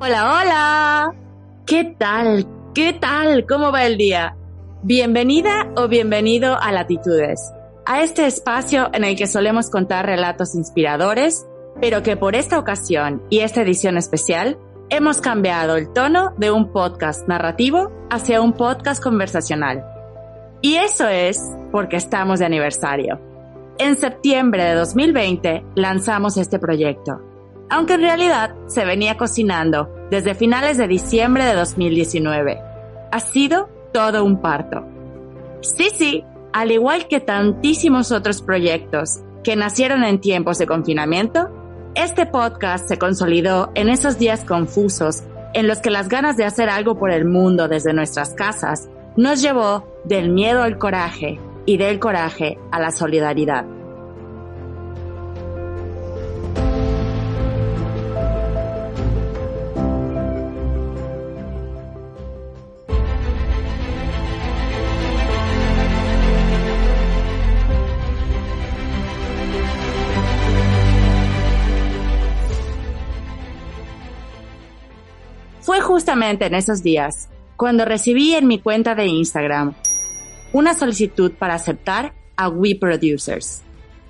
Hola, hola. ¿Qué tal? ¿Qué tal? ¿Cómo va el día? Bienvenida o bienvenido a Latitudes, a este espacio en el que solemos contar relatos inspiradores, pero que por esta ocasión y esta edición especial hemos cambiado el tono de un podcast narrativo hacia un podcast conversacional. Y eso es porque estamos de aniversario. En septiembre de 2020 lanzamos este proyecto, aunque en realidad se venía cocinando desde finales de diciembre de 2019. Ha sido todo un parto. Sí, al igual que tantísimos otros proyectos que nacieron en tiempos de confinamiento, este podcast se consolidó en esos días confusos en los que las ganas de hacer algo por el mundo desde nuestras casas nos llevó del miedo al coraje y del coraje a la solidaridad. Fue justamente en esos días cuando recibí en mi cuenta de Instagram una solicitud para aceptar a We Producers.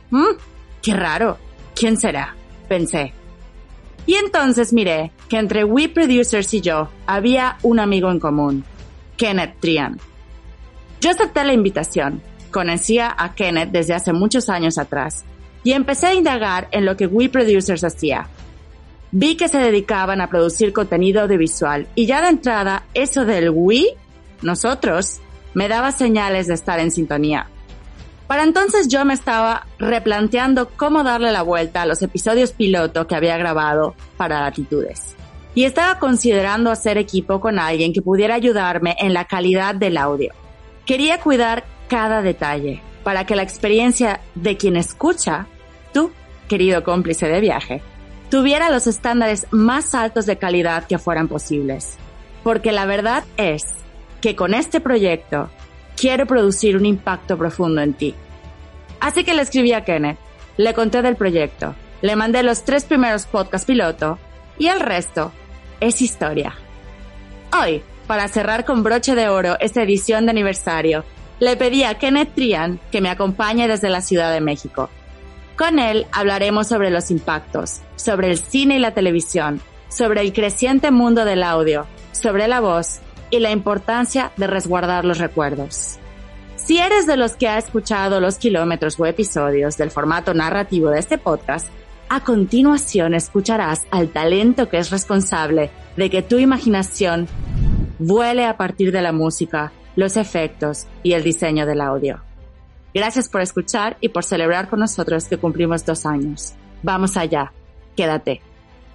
¡Qué raro! ¿Quién será?, pensé. Y entonces miré que entre We Producers y yo había un amigo en común, Kenneth Trian. Yo acepté la invitación, conocía a Kenneth desde hace muchos años atrás y empecé a indagar en lo que We Producers hacía. Vi que se dedicaban a producir contenido audiovisual y ya de entrada eso del we, nosotros, me daba señales de estar en sintonía. Para entonces yo me estaba replanteando cómo darle la vuelta a los episodios piloto que había grabado para Latitudes. Y estaba considerando hacer equipo con alguien que pudiera ayudarme en la calidad del audio. Quería cuidar cada detalle para que la experiencia de quien escucha, tú, querido cómplice de viaje, tuviera los estándares más altos de calidad que fueran posibles. Porque la verdad es que con este proyecto quiero producir un impacto profundo en ti. Así que le escribí a Kenneth, le conté del proyecto, le mandé los 3 primeros podcasts piloto y el resto es historia. Hoy, para cerrar con broche de oro esta edición de aniversario, le pedí a Kenneth Trian que me acompañe desde la Ciudad de México. Con él hablaremos sobre los impactos, sobre el cine y la televisión, sobre el creciente mundo del audio, sobre la voz y la importancia de resguardar los recuerdos. Si eres de los que ha escuchado los kilómetros o episodios del formato narrativo de este podcast, a continuación escucharás al talento que es responsable de que tu imaginación vuele a partir de la música, los efectos y el diseño del audio. Gracias por escuchar y por celebrar con nosotros que cumplimos 2 años. Vamos allá. Quédate.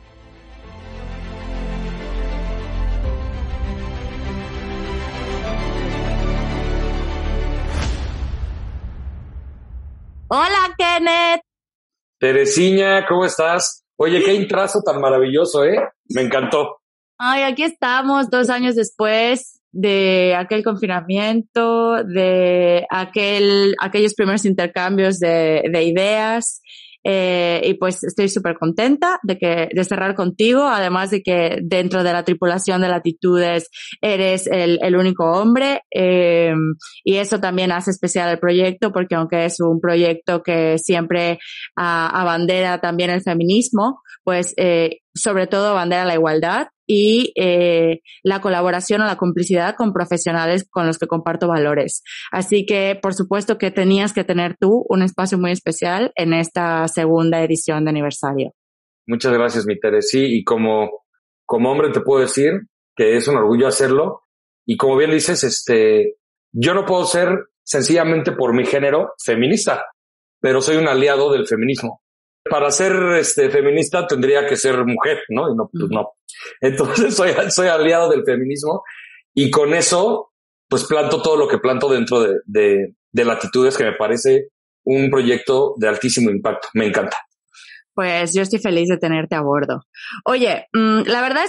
Hola, Kenneth. Teresiña, ¿cómo estás? Oye, qué intrazo tan maravilloso, ¿eh? Me encantó. Ay, aquí estamos 2 años después de aquel confinamiento, de aquellos primeros intercambios de ideas, y pues estoy súper contenta de cerrar contigo, además de que dentro de la tripulación de Latitudes eres el único hombre, y eso también hace especial el proyecto, porque aunque es un proyecto que siempre abandera también el feminismo, pues sobre todo abandera la igualdad y la colaboración o la complicidad con profesionales con los que comparto valores. Así que, por supuesto que tenías que tener tú un espacio muy especial en esta segunda edición de aniversario. Muchas gracias, mi Tere. Sí, y como hombre te puedo decir que es un orgullo hacerlo. Y como bien dices, yo no puedo ser sencillamente por mi género feminista, pero soy un aliado del feminismo. Para ser feminista tendría que ser mujer, ¿no? Y no, pues no. Entonces soy aliado del feminismo y con eso pues planto todo lo que planto dentro de Latitudes, que me parece un proyecto de altísimo impacto. Me encanta. Pues yo estoy feliz de tenerte a bordo. Oye, la verdad es que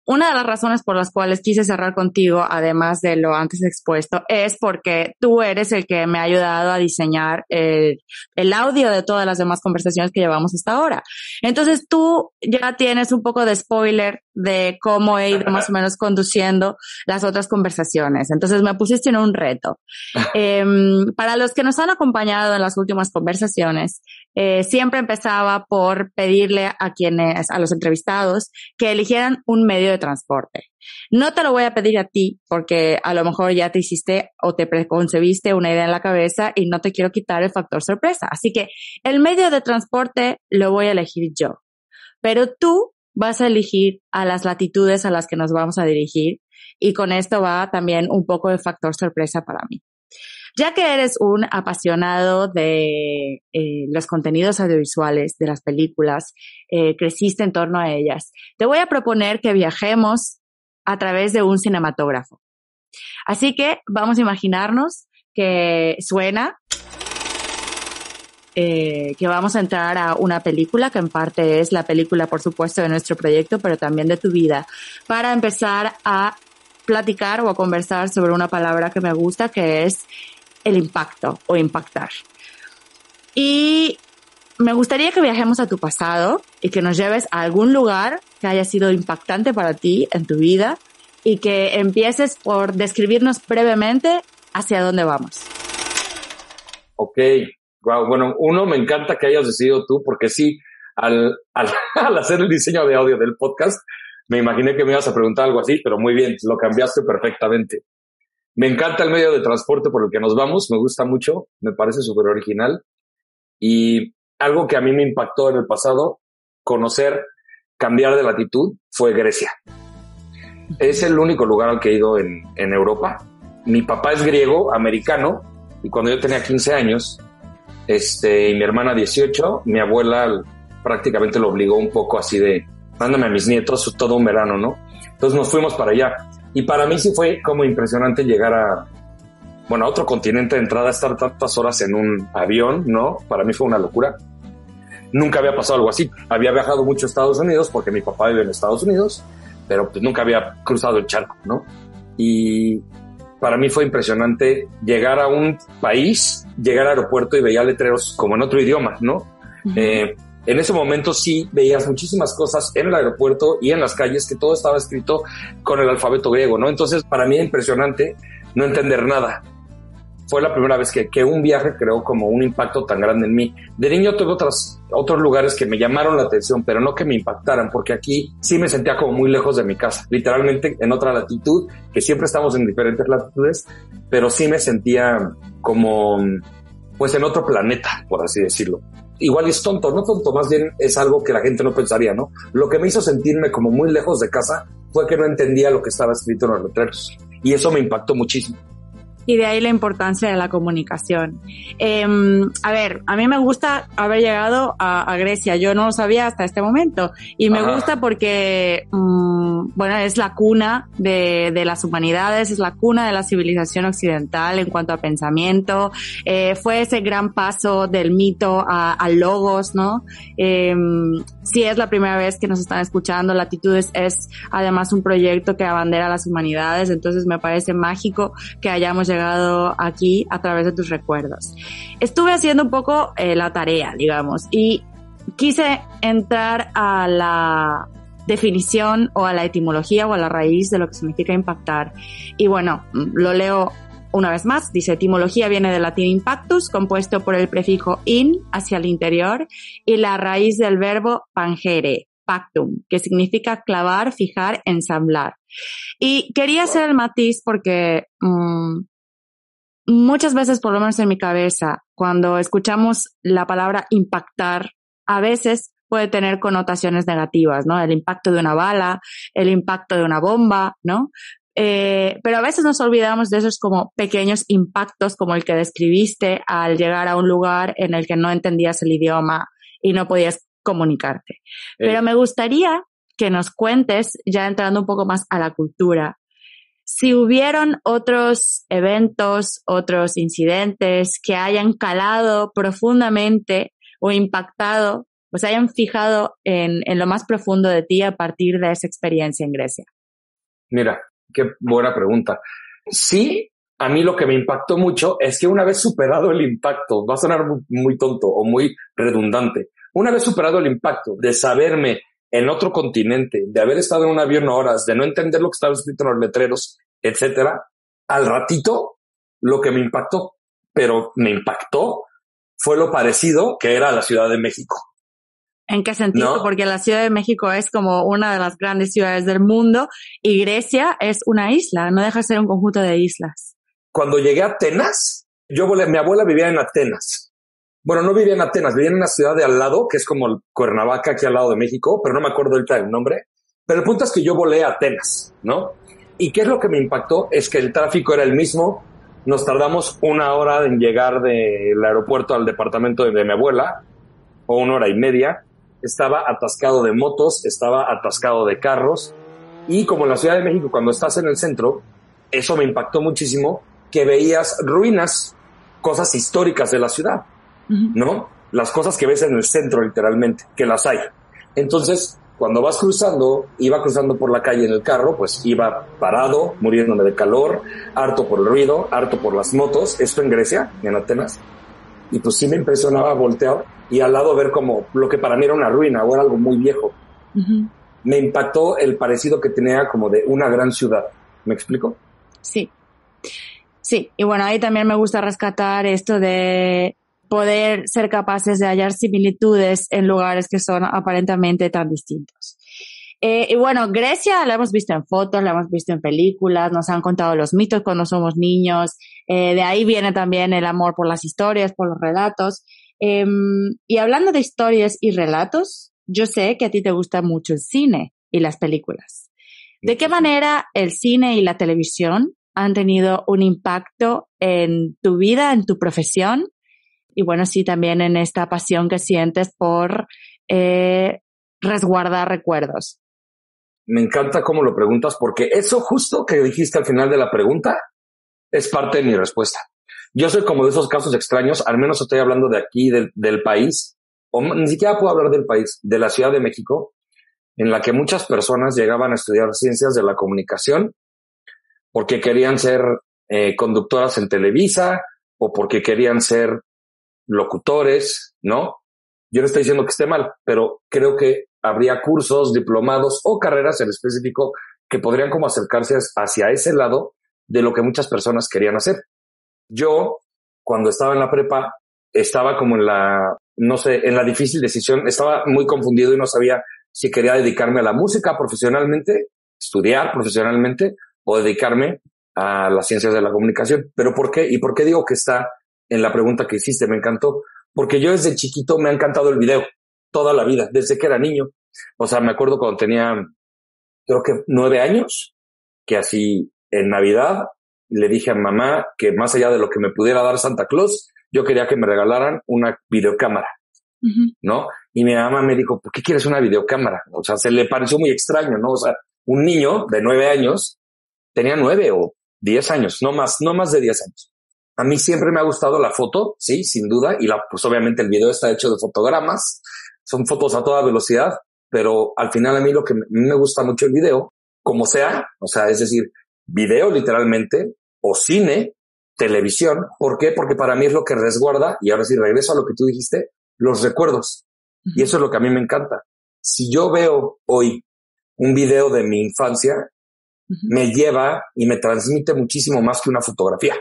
una de las razones por las cuales quise cerrar contigo, además de lo antes expuesto, es porque tú eres el que me ha ayudado a diseñar el audio de todas las demás conversaciones que llevamos hasta ahora. Entonces tú ya tienes un poco de spoiler de cómo he ido más o menos conduciendo las otras conversaciones. Entonces me pusiste en un reto. Para los que nos han acompañado en las últimas conversaciones, siempre empezaba por pedirle a los entrevistados que eligieran un medio de transporte. No te lo voy a pedir a ti porque a lo mejor ya te hiciste o te preconcebiste una idea en la cabeza y no te quiero quitar el factor sorpresa. Así que el medio de transporte lo voy a elegir yo. Pero tú vas a elegir a las latitudes a las que nos vamos a dirigir y con esto va también un poco de factor sorpresa para mí. Ya que eres un apasionado de los contenidos audiovisuales, de las películas, creciste en torno a ellas, te voy a proponer que viajemos a través de un cinematógrafo. Así que vamos a imaginarnos que suena, que vamos a entrar a una película, que en parte es la película, por supuesto, de nuestro proyecto, pero también de tu vida, para empezar a platicar o a conversar sobre una palabra que me gusta, que es el impacto o impactar. Y me gustaría que viajemos a tu pasado y que nos lleves a algún lugar que haya sido impactante para ti en tu vida y que empieces por describirnos brevemente hacia dónde vamos. Ok, wow, bueno, uno, me encanta que hayas decidido tú, porque sí, al hacer el diseño de audio del podcast, me imaginé que me ibas a preguntar algo así, pero muy bien, lo cambiaste perfectamente. Me encanta el medio de transporte por el que nos vamos, me gusta mucho, me parece súper original. Y algo que a mí me impactó en el pasado, cambiar de latitud, fue Grecia. Es el único lugar al que he ido en Europa. Mi papá es griego, americano, y cuando yo tenía 15 años, y mi hermana 18, mi abuela prácticamente lo obligó un poco así de, mándame a mis nietos todo un verano, ¿no? Entonces nos fuimos para allá. Y para mí sí fue como impresionante llegar a otro continente de entrada, estar tantas horas en un avión, ¿no? Para mí fue una locura. Nunca había pasado algo así. Había viajado mucho a Estados Unidos porque mi papá vive en Estados Unidos, pero pues nunca había cruzado el charco, ¿no? Y para mí fue impresionante llegar a un país, llegar al aeropuerto y veía letreros como en otro idioma, ¿no? Uh-huh. En ese momento sí veías muchísimas cosas en el aeropuerto y en las calles que todo estaba escrito con el alfabeto griego, ¿no? Entonces, para mí era impresionante no entender nada. Fue la primera vez que un viaje creó como un impacto tan grande en mí. De niño tuve otros lugares que me llamaron la atención, pero no que me impactaran, porque aquí sí me sentía como muy lejos de mi casa, literalmente en otra latitud, que siempre estamos en diferentes latitudes, pero sí me sentía como, pues en otro planeta, por así decirlo. Igual es tonto, no tonto, más bien es algo que la gente no pensaría, ¿no? Lo que me hizo sentirme como muy lejos de casa fue que no entendía lo que estaba escrito en los letreros. Y eso me impactó muchísimo. Y de ahí la importancia de la comunicación. A ver, a mí me gusta haber llegado a Grecia. Yo no lo sabía hasta este momento. Y me gusta porque, es la cuna de las humanidades, es la cuna de la civilización occidental en cuanto a pensamiento. Fue ese gran paso del mito al logos, ¿no? Si es la primera vez que nos están escuchando, Latitudes es además un proyecto que abandera las humanidades. Entonces me parece mágico que hayamos llegado aquí a través de tus recuerdos. Estuve haciendo un poco la tarea, digamos, y quise entrar a la definición o a la etimología o a la raíz de lo que significa impactar. Y bueno, lo leo una vez más. Dice, etimología viene del latín impactus, compuesto por el prefijo in, hacia el interior, y la raíz del verbo pangere, pactum, que significa clavar, fijar, ensamblar. Y quería hacer el matiz porque muchas veces, por lo menos en mi cabeza, cuando escuchamos la palabra impactar, a veces puede tener connotaciones negativas, ¿no? El impacto de una bala, el impacto de una bomba, ¿no? Pero a veces nos olvidamos de esos como pequeños impactos como el que describiste al llegar a un lugar en el que no entendías el idioma y no podías comunicarte. Pero me gustaría que nos cuentes, ya entrando un poco más a la cultura, si hubieron otros eventos, otros incidentes que hayan calado profundamente o impactado, o se hayan fijado en lo más profundo de ti a partir de esa experiencia en Grecia. Mira, qué buena pregunta. Sí, a mí lo que me impactó mucho es que una vez superado el impacto, va a sonar muy, muy tonto o muy redundante, una vez superado el impacto de saberme en otro continente, de haber estado en un avión horas, de no entender lo que estaba escrito en los letreros, etcétera, al ratito lo que me impactó, pero me impactó fue lo parecido que era la Ciudad de México. ¿En qué sentido? ¿No? Porque la Ciudad de México es como una de las grandes ciudades del mundo y Grecia es una isla, no deja de ser un conjunto de islas. Cuando llegué a Atenas, mi abuela vivía en Atenas. Bueno, no vivía en Atenas, vivía en una ciudad de al lado, que es como Cuernavaca, aquí al lado de México, pero no me acuerdo ahorita del nombre. Pero el punto es que yo volé a Atenas, ¿no? ¿Y qué es lo que me impactó? Es que el tráfico era el mismo. Nos tardamos 1 hora en llegar del aeropuerto al departamento de mi abuela, o 1 hora y media. Estaba atascado de motos, estaba atascado de carros. Y como en la Ciudad de México, cuando estás en el centro, eso me impactó muchísimo, que veías ruinas, cosas históricas de la ciudad, ¿no? Las cosas que ves en el centro, literalmente, que las hay. Entonces, cuando vas cruzando, iba cruzando por la calle en el carro, pues iba parado, muriéndome de calor, harto por el ruido, harto por las motos, esto en Grecia, en Atenas. Y pues sí me impresionaba voltear y al lado ver como lo que para mí era una ruina o era algo muy viejo. Me impactó el parecido que tenía como de una gran ciudad. ¿Me explico? Sí. Sí, y bueno, ahí también me gusta rescatar esto de poder ser capaces de hallar similitudes en lugares que son aparentemente tan distintos. Y bueno, Grecia la hemos visto en fotos, la hemos visto en películas, nos han contado los mitos cuando somos niños, de ahí viene también el amor por las historias, por los relatos. Y hablando de historias y relatos, yo sé que a ti te gusta mucho el cine y las películas. ¿De qué manera el cine y la televisión han tenido un impacto en tu vida, en tu profesión? Y bueno, sí, también en esta pasión que sientes por resguardar recuerdos. Me encanta cómo lo preguntas, porque eso justo que dijiste al final de la pregunta es parte de mi respuesta. Yo soy como de esos casos extraños, al menos estoy hablando de aquí, del país, o ni siquiera puedo hablar del país, de la Ciudad de México, en la que muchas personas llegaban a estudiar ciencias de la comunicación porque querían ser conductoras en Televisa o porque querían ser locutores, ¿no? Yo no estoy diciendo que esté mal, pero creo que habría cursos, diplomados o carreras en específico que podrían como acercarse hacia ese lado de lo que muchas personas querían hacer. Yo, cuando estaba en la prepa, estaba como en la difícil decisión, estaba muy confundido y no sabía si quería dedicarme a la música profesionalmente, estudiar profesionalmente o dedicarme a las ciencias de la comunicación. ¿Pero por qué? ¿Y por qué digo que está en la pregunta que hiciste? Me encantó. Porque yo desde chiquito me ha encantado el video, toda la vida, desde que era niño. O sea, me acuerdo cuando tenía, creo que 9 años, que así en Navidad le dije a mamá que más allá de lo que me pudiera dar Santa Claus, yo quería que me regalaran una videocámara, ¿no? Y mi mamá me dijo, ¿por qué quieres una videocámara? O sea, se le pareció muy extraño, ¿no? O sea, un niño de 9 años, tenía 9 o 10 años, no más de 10 años. A mí siempre me ha gustado la foto, sí, sin duda, y pues obviamente el video está hecho de fotogramas, son fotos a toda velocidad, pero al final a mí me gusta mucho el video, como sea, o sea, es decir, video literalmente, o cine, televisión. ¿Por qué? Porque para mí es lo que resguarda, y ahora sí regreso a lo que tú dijiste, los recuerdos. Y eso es lo que a mí me encanta. Si yo veo hoy un video de mi infancia, me lleva y me transmite muchísimo más que una fotografía.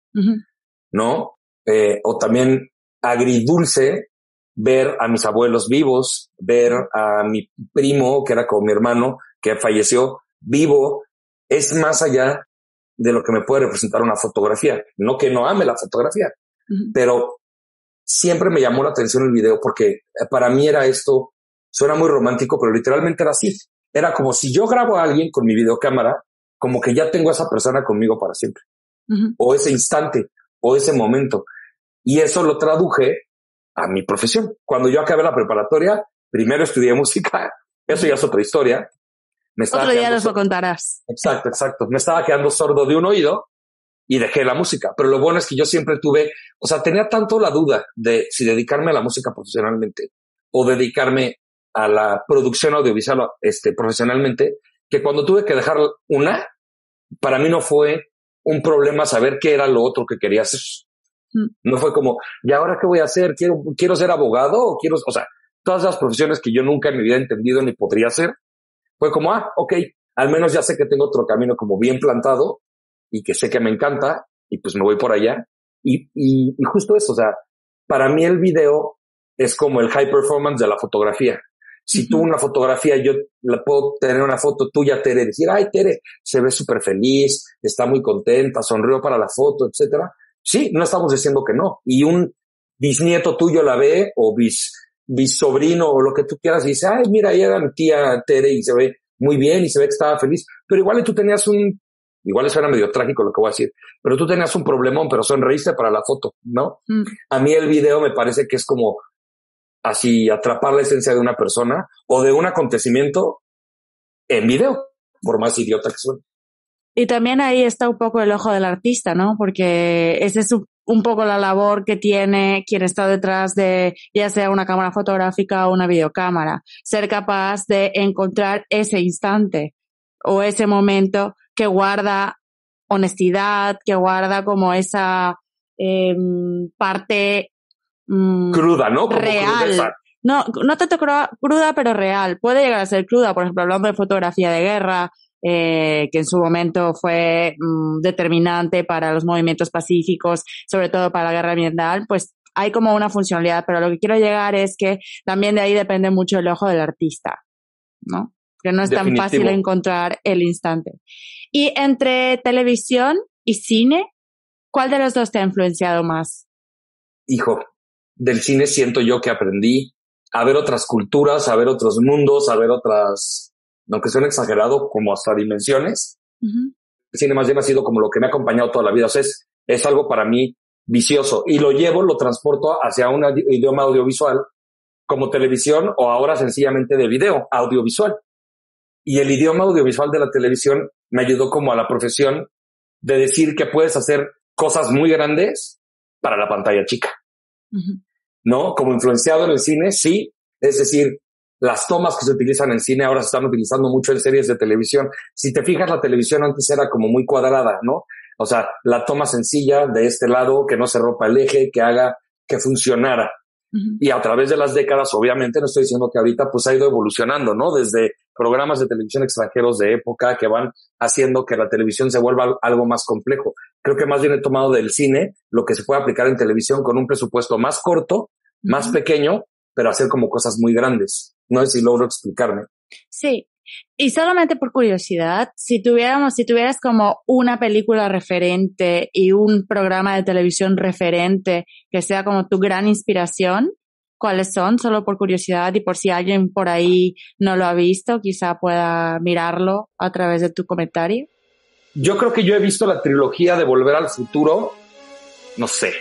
¿No? O también agridulce ver a mis abuelos vivos, ver a mi primo, que era como mi hermano, que falleció vivo, es más allá de lo que me puede representar una fotografía. No que no ame la fotografía, pero siempre me llamó la atención el video porque para mí era esto, suena muy romántico, pero literalmente era así. Era como si yo grabo a alguien con mi videocámara, como que ya tengo a esa persona conmigo para siempre. O ese instante, o ese momento. Y eso lo traduje a mi profesión. Cuando yo acabé la preparatoria, primero estudié música. Eso ya es otra historia. Otro día nos lo contarás. Exacto. Me estaba quedando sordo de un oído y dejé la música. Pero lo bueno es que yo siempre tenía tanto la duda de si dedicarme a la música profesionalmente o dedicarme a la producción audiovisual profesionalmente, que cuando tuve que dejar una, para mí no fue un problema saber qué era lo otro que quería hacer. No fue como, ¿y ahora qué voy a hacer? ¿Quiero ser abogado? O sea, todas las profesiones que yo nunca en mi vida he entendido ni podría hacer. Fue como, ok, al menos ya sé que tengo otro camino como bien plantado y que sé que me encanta y pues me voy por allá. Y justo eso, o sea, para mí el video es como el high performance de la fotografía. Si tú una fotografía, yo la puedo tener una foto tuya, Tere, decir, ay, Tere, se ve súper feliz, está muy contenta, sonrió para la foto, etcétera. Sí, no estamos diciendo que no. Y un bisnieto tuyo la ve, o bisobrino, o lo que tú quieras, y dice, ay, mira, ahí era mi tía Tere, y se ve muy bien, y se ve que estaba feliz. Pero igual tú tenías igual eso era medio trágico lo que voy a decir, pero tú tenías un problemón, pero sonreíste para la foto, ¿no? A mí el video me parece que es como así atrapar la esencia de una persona o de un acontecimiento en video, por más idiota que suene. Y también ahí está un poco el ojo del artista, ¿no? Porque ese es un poco la labor que tiene quien está detrás de ya sea una cámara fotográfica o una videocámara. Ser capaz de encontrar ese instante o ese momento que guarda honestidad, que guarda como esa parte cruda, ¿no? Como real. Crudeza. No tanto cruda, pero real. Puede llegar a ser cruda, por ejemplo, hablando de fotografía de guerra, que en su momento fue determinante para los movimientos pacíficos, sobre todo para la guerra ambiental, pues hay como una funcionalidad, pero lo que quiero llegar es que también de ahí depende mucho el ojo del artista, ¿no? Que no es tan fácil encontrar el instante. Y entre televisión y cine, ¿cuál de los dos te ha influenciado más? Hijo, del cine siento yo que aprendí a ver otras culturas, a ver otros mundos, a ver otras, aunque suene exagerado, como hasta dimensiones. El cine más bien ha sido como lo que me ha acompañado toda la vida. O sea, es algo para mí vicioso y lo transporto hacia un idioma audiovisual como televisión o ahora sencillamente de video audiovisual. Y el idioma audiovisual de la televisión me ayudó como a la profesión de decir que puedes hacer cosas muy grandes para la pantalla chica. ¿No? Como influenciado en el cine, sí. Es decir, las tomas que se utilizan en cine ahora se están utilizando mucho en series de televisión. Si te fijas, la televisión antes era como muy cuadrada, ¿no? O sea, la toma sencilla de este lado, que no se rompa el eje, que haga que funcionara. Y a través de las décadas, obviamente, no estoy diciendo que ahorita pues ha ido evolucionando, ¿no? Desde programas de televisión extranjeros de época que van haciendo que la televisión se vuelva algo más complejo. Creo que más bien he tomado del cine lo que se puede aplicar en televisión con un presupuesto más corto, más pequeño, pero hacer como cosas muy grandes. No sé si logro explicarme. Sí. Y solamente por curiosidad, si tuvieras como una película referente y un programa de televisión referente que sea como tu gran inspiración, ¿cuáles son? Solo por curiosidad y por si alguien por ahí no lo ha visto, quizá pueda mirarlo a través de tu comentario. Yo creo que yo he visto la trilogía de Volver al Futuro, no sé,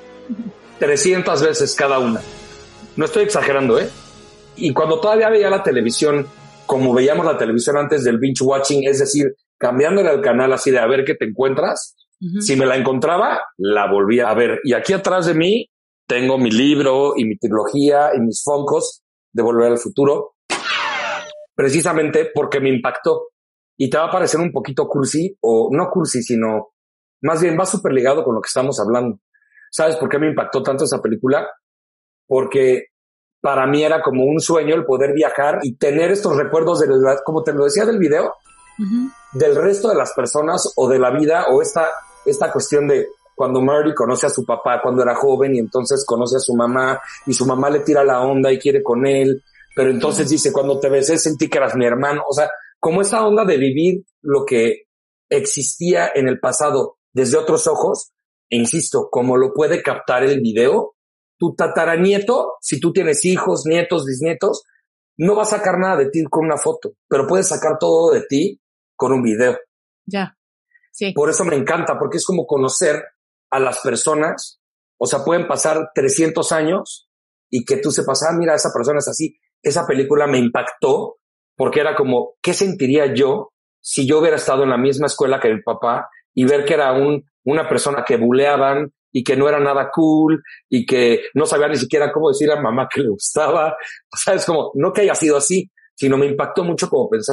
300 veces cada una. No estoy exagerando, ¿eh? Y cuando todavía veía la televisión, como veíamos la televisión antes del binge watching, es decir, cambiándole al canal así de a ver qué te encuentras, si me la encontraba, la volvía a ver. Y aquí atrás de mí tengo mi libro y mi trilogía y mis Funkos de Volver al Futuro, precisamente porque me impactó. Y te va a parecer un poquito cursi, o no cursi, sino más bien va súper ligado con lo que estamos hablando. ¿Sabes por qué me impactó tanto esa película? Porque para mí era como un sueño el poder viajar y tener estos recuerdos de la, como te lo decía del video, del resto de las personas o de la vida, o esta cuestión de cuando Marty conoce a su papá cuando era joven y entonces conoce a su mamá y su mamá le tira la onda y quiere con él, pero entonces dice, cuando te besé sentí que eras mi hermano. O sea, como esa onda de vivir lo que existía en el pasado desde otros ojos, e insisto, como lo puede captar el video, tu tataranieto, si tú tienes hijos, nietos, bisnietos, no va a sacar nada de ti con una foto, pero puedes sacar todo de ti con un video. Ya, sí. Por eso me encanta, porque es como conocer a las personas. O sea, pueden pasar 300 años y que tú sepas, mira, esa persona es así. Esa película me impactó porque era como, ¿qué sentiría yo si yo hubiera estado en la misma escuela que mi papá y ver que era una persona que buleaban y que no era nada cool y que no sabía ni siquiera cómo decir a mamá que le gustaba? O sea, es como, no que haya sido así, sino me impactó mucho como pensar,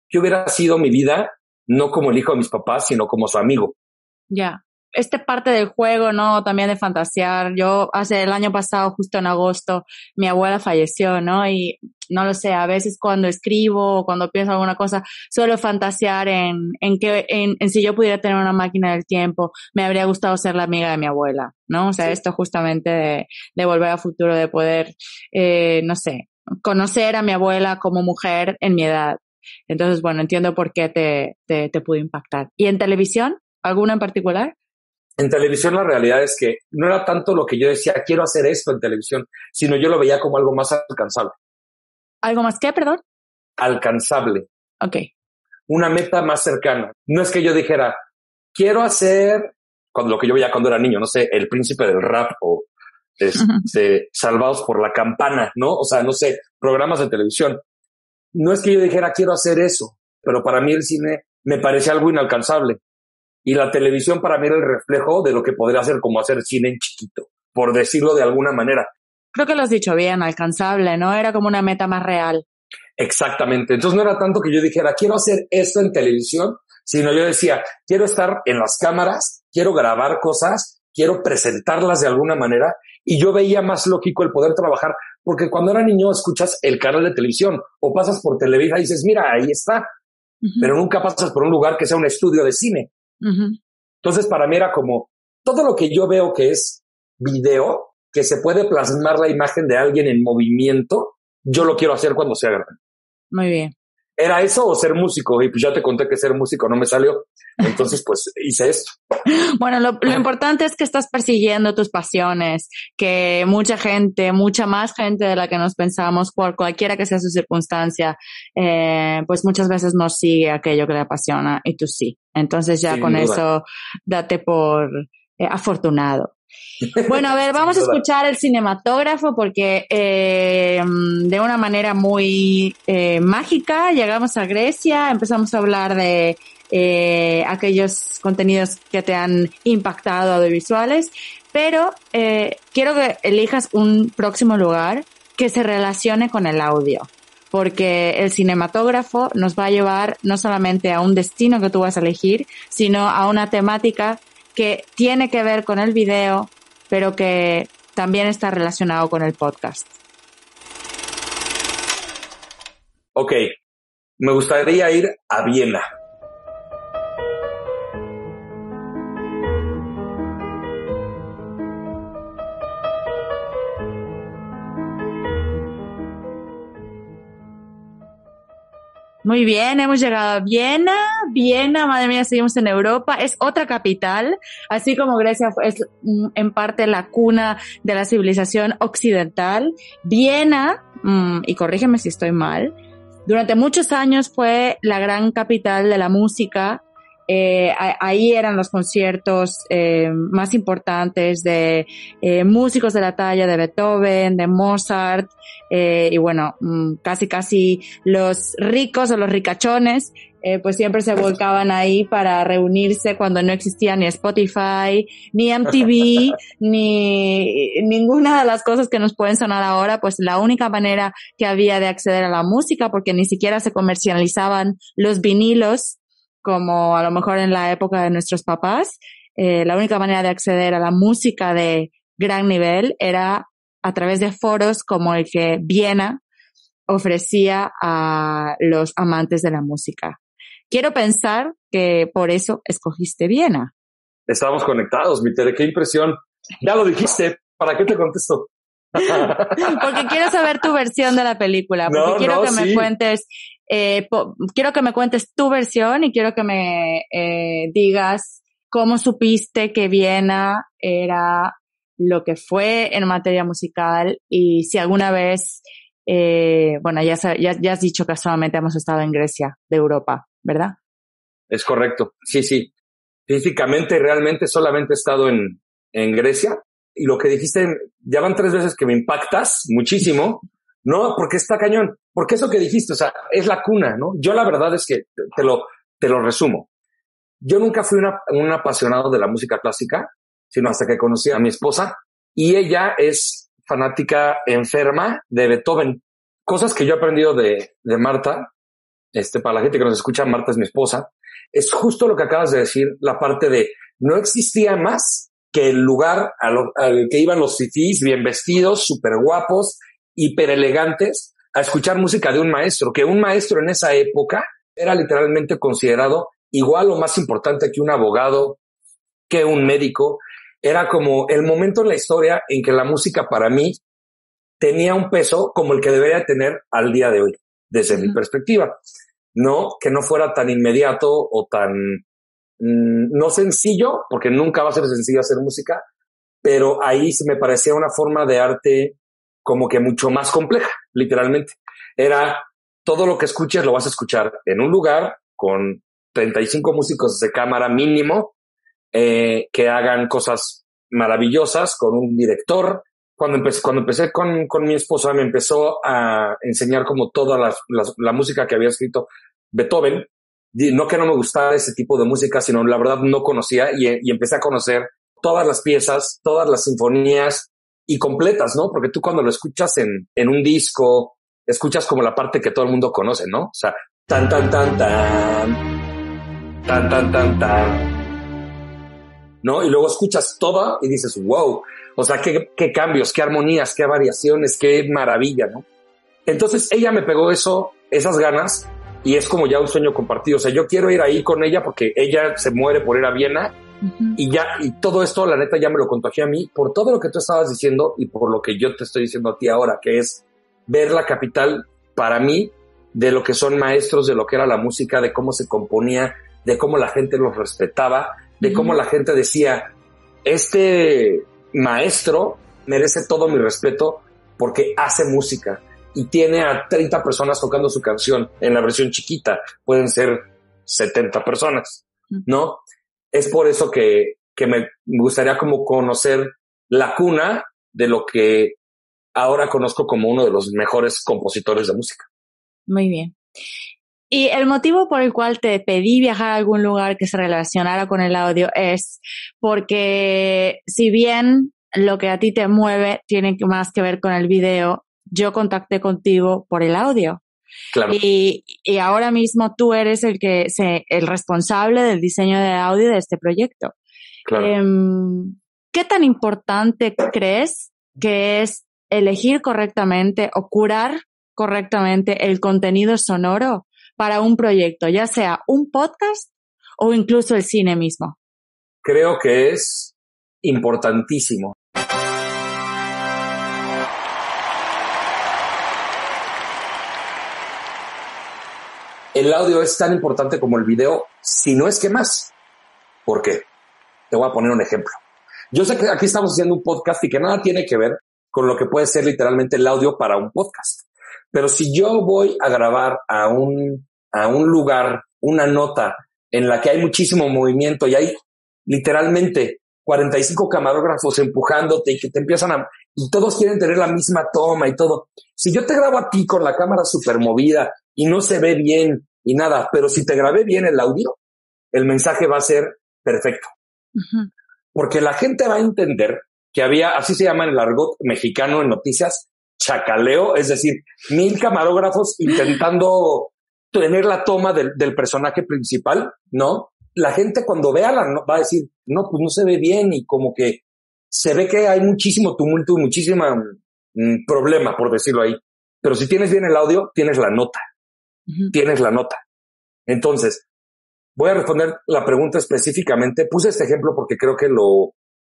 qué hubiera sido mi vida, no como el hijo de mis papás, sino como su amigo. Ya. Este parte del juego, ¿no? También de fantasear. Yo el año pasado, justo en agosto, mi abuela falleció, ¿no? Y no lo sé, a veces cuando escribo o cuando pienso alguna cosa, suelo fantasear en si yo pudiera tener una máquina del tiempo, me habría gustado ser la amiga de mi abuela, ¿no? O sea, esto justamente de Volver al Futuro, de poder, no sé, conocer a mi abuela como mujer en mi edad. Entonces, bueno, entiendo por qué te pudo impactar. ¿Y en televisión? ¿Alguna en particular? En televisión la realidad es que no era tanto lo que yo decía, quiero hacer esto en televisión, sino yo lo veía como algo más alcanzable. ¿Algo más qué, perdón? Alcanzable. Ok. Una meta más cercana. No es que yo dijera, quiero hacer lo que yo veía cuando era niño, no sé, El Príncipe del Rap o Salvados por la Campana, ¿no? O sea, no sé, programas de televisión. No es que yo dijera, quiero hacer eso, pero para mí el cine me parecía algo inalcanzable. Y la televisión para mí era el reflejo de lo que podría hacer, como hacer cine en chiquito, por decirlo de alguna manera. Creo que lo has dicho bien, alcanzable, ¿no? Era como una meta más real. Exactamente. Entonces no era tanto que yo dijera, quiero hacer esto en televisión, sino yo decía, quiero estar en las cámaras, quiero grabar cosas, quiero presentarlas de alguna manera. Y yo veía más lógico el poder trabajar, porque cuando era niño escuchas el canal de televisión o pasas por Televisa y dices, mira, ahí está. Pero nunca pasas por un lugar que sea un estudio de cine. Entonces para mí era como todo lo que yo veo que es video, que se puede plasmar la imagen de alguien en movimiento, yo lo quiero hacer cuando sea grande. Muy bien. ¿Era eso o ser músico? Y pues ya te conté que ser músico no me salió. Entonces pues hice esto. Bueno, lo importante es que estás persiguiendo tus pasiones, que mucha más gente de la que nos pensamos, por cualquiera que sea su circunstancia, pues muchas veces no sigue aquello que le apasiona y tú sí. Entonces ya con eso date por afortunado. Bueno, a ver, vamos a escuchar el cinematógrafo porque de una manera muy mágica llegamos a Grecia, empezamos a hablar de aquellos contenidos que te han impactado audiovisuales, pero quiero que elijas un próximo lugar que se relacione con el audio, porque el cinematógrafo nos va a llevar no solamente a un destino que tú vas a elegir, sino a una temática que tiene que ver con el video, pero que también está relacionado con el podcast. Ok, me gustaría ir a Viena. Muy bien, hemos llegado a Viena. Viena, madre mía, seguimos en Europa. Es otra capital, así como Grecia es en parte la cuna de la civilización occidental. Viena, y corrígeme si estoy mal, durante muchos años fue la gran capital de la música. Ahí eran los conciertos más importantes de músicos de la talla de Beethoven, de Mozart, y bueno, casi los ricos o los ricachones pues siempre se volcaban ahí para reunirse cuando no existía ni Spotify, ni MTV, ni ninguna de las cosas que nos pueden sonar ahora. Pues la única manera que había de acceder a la música, porque ni siquiera se comercializaban los vinilos como a lo mejor en la época de nuestros papás, la única manera de acceder a la música de gran nivel era a través de foros como el que Viena ofrecía a los amantes de la música. Quiero pensar que por eso escogiste Viena. Estábamos conectados, mi Tere, qué impresión. Ya lo dijiste, ¿para qué te contesto? Porque quiero saber tu versión de la película, porque me cuentes, quiero que me cuentes tu versión y quiero que me digas cómo supiste que Viena era lo que fue en materia musical y si alguna vez, bueno, ya has dicho que solamente hemos estado en Grecia, de Europa, ¿verdad? Es correcto, sí. Físicamente, realmente solamente he estado en Grecia. Y lo que dijiste, ya van 3 veces que me impactas muchísimo, ¿no? Porque está cañón. Porque eso que dijiste, o sea, es la cuna, ¿no? Yo la verdad es que te lo resumo. Yo nunca fui un apasionado de la música clásica, sino hasta que conocí a mi esposa. Y ella es fanática enferma de Beethoven. Cosas que yo he aprendido de Marta, para la gente que nos escucha, Marta es mi esposa, es justo lo que acabas de decir, la parte de no existía más que el lugar al que iban los fifís bien vestidos, súper guapos, hiper elegantes, a escuchar música de un maestro, que un maestro en esa época era literalmente considerado igual o más importante que un abogado, que un médico. Era como el momento en la historia en que la música para mí tenía un peso como el que debería tener al día de hoy, desde mi perspectiva. No, que no fuera tan inmediato o tan no sencillo, porque nunca va a ser sencillo hacer música, pero ahí se me parecía una forma de arte como que mucho más compleja, literalmente. Era todo lo que escuches lo vas a escuchar en un lugar con 35 músicos de cámara mínimo, que hagan cosas maravillosas, con un director. Cuando empecé con mi esposa, me empezó a enseñar como toda la música que había escrito Beethoven. No que no me gustara ese tipo de música, sino la verdad no conocía y empecé a conocer todas las piezas, todas las sinfonías y completas, ¿no? Porque tú cuando lo escuchas en un disco, escuchas como la parte que todo el mundo conoce, ¿no? O sea, tan, tan, tan, tan, tan, tan, tan, tan, ¿no? Y luego escuchas todo y dices, wow, o sea, qué cambios, qué armonías, qué variaciones, qué maravilla, ¿no? Entonces ella me pegó esas ganas y es como ya un sueño compartido. O sea, yo quiero ir ahí con ella porque ella se muere por ir a Viena y todo esto, la neta, ya me lo contagió a mí por todo lo que tú estabas diciendo y por lo que yo te estoy diciendo a ti ahora, que es ver la capital para mí de lo que son maestros, de lo que era la música, de cómo se componía, de cómo la gente los respetaba, de cómo la gente decía, este maestro merece todo mi respeto porque hace música y tiene a 30 personas tocando su canción en la versión chiquita. Pueden ser 70 personas, ¿no? Es por eso que me gustaría como conocer la cuna de lo que ahora conozco como uno de los mejores compositores de música. Muy bien. Y el motivo por el cual te pedí viajar a algún lugar que se relacionara con el audio es porque si bien lo que a ti te mueve tiene más que ver con el video, yo contacté contigo por el audio. Claro. Y ahora mismo tú eres el responsable del diseño de audio de este proyecto. Claro. ¿Qué tan importante crees que es elegir correctamente o curar correctamente el contenido sonoro para un proyecto, ya sea un podcast o incluso el cine mismo? Creo que es importantísimo. El audio es tan importante como el video, si no es que más. ¿Por qué? Te voy a poner un ejemplo. Yo sé que aquí estamos haciendo un podcast y que nada tiene que ver con lo que puede ser literalmente el audio para un podcast. Pero si yo voy a grabar a un lugar, una nota en la que hay muchísimo movimiento y hay literalmente 45 camarógrafos empujándote y que te empiezan y todos quieren tener la misma toma y todo. Si yo te grabo a ti con la cámara súper movida y no se ve bien y nada, pero si te grabé bien el audio, el mensaje va a ser perfecto. Uh-huh. Porque la gente va a entender que había, así se llama en el argot mexicano en noticias, chacaleo, es decir, 1000 camarógrafos intentando tener la toma del personaje principal, ¿no? La gente cuando vea va a decir, no, pues no se ve bien y como que se ve que hay muchísimo tumulto y muchísima problema, por decirlo ahí. Pero si tienes bien el audio, tienes la nota. Uh-huh. Tienes la nota. Entonces, voy a responder la pregunta específicamente. Puse este ejemplo porque creo que lo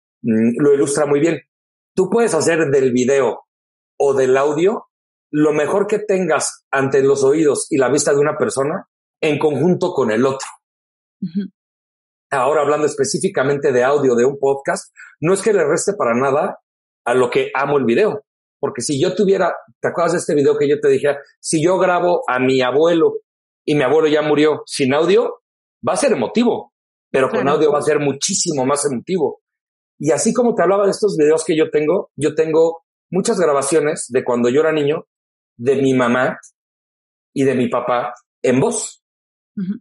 ilustra muy bien. Tú puedes hacer del video o del audio lo mejor que tengas ante los oídos y la vista de una persona en conjunto con el otro. Uh-huh. Ahora, hablando específicamente de audio de un podcast, no es que le reste para nada a lo que amo el video. Porque si yo tuviera, ¿te acuerdas de este video que yo te dije? Si yo grabo a mi abuelo y mi abuelo ya murió sin audio, va a ser emotivo, pero con audio va a ser muchísimo más emotivo. Y así como te hablaba de estos videos que yo tengo muchas grabaciones de cuando yo era niño, de mi mamá y de mi papá en voz. Uh-huh.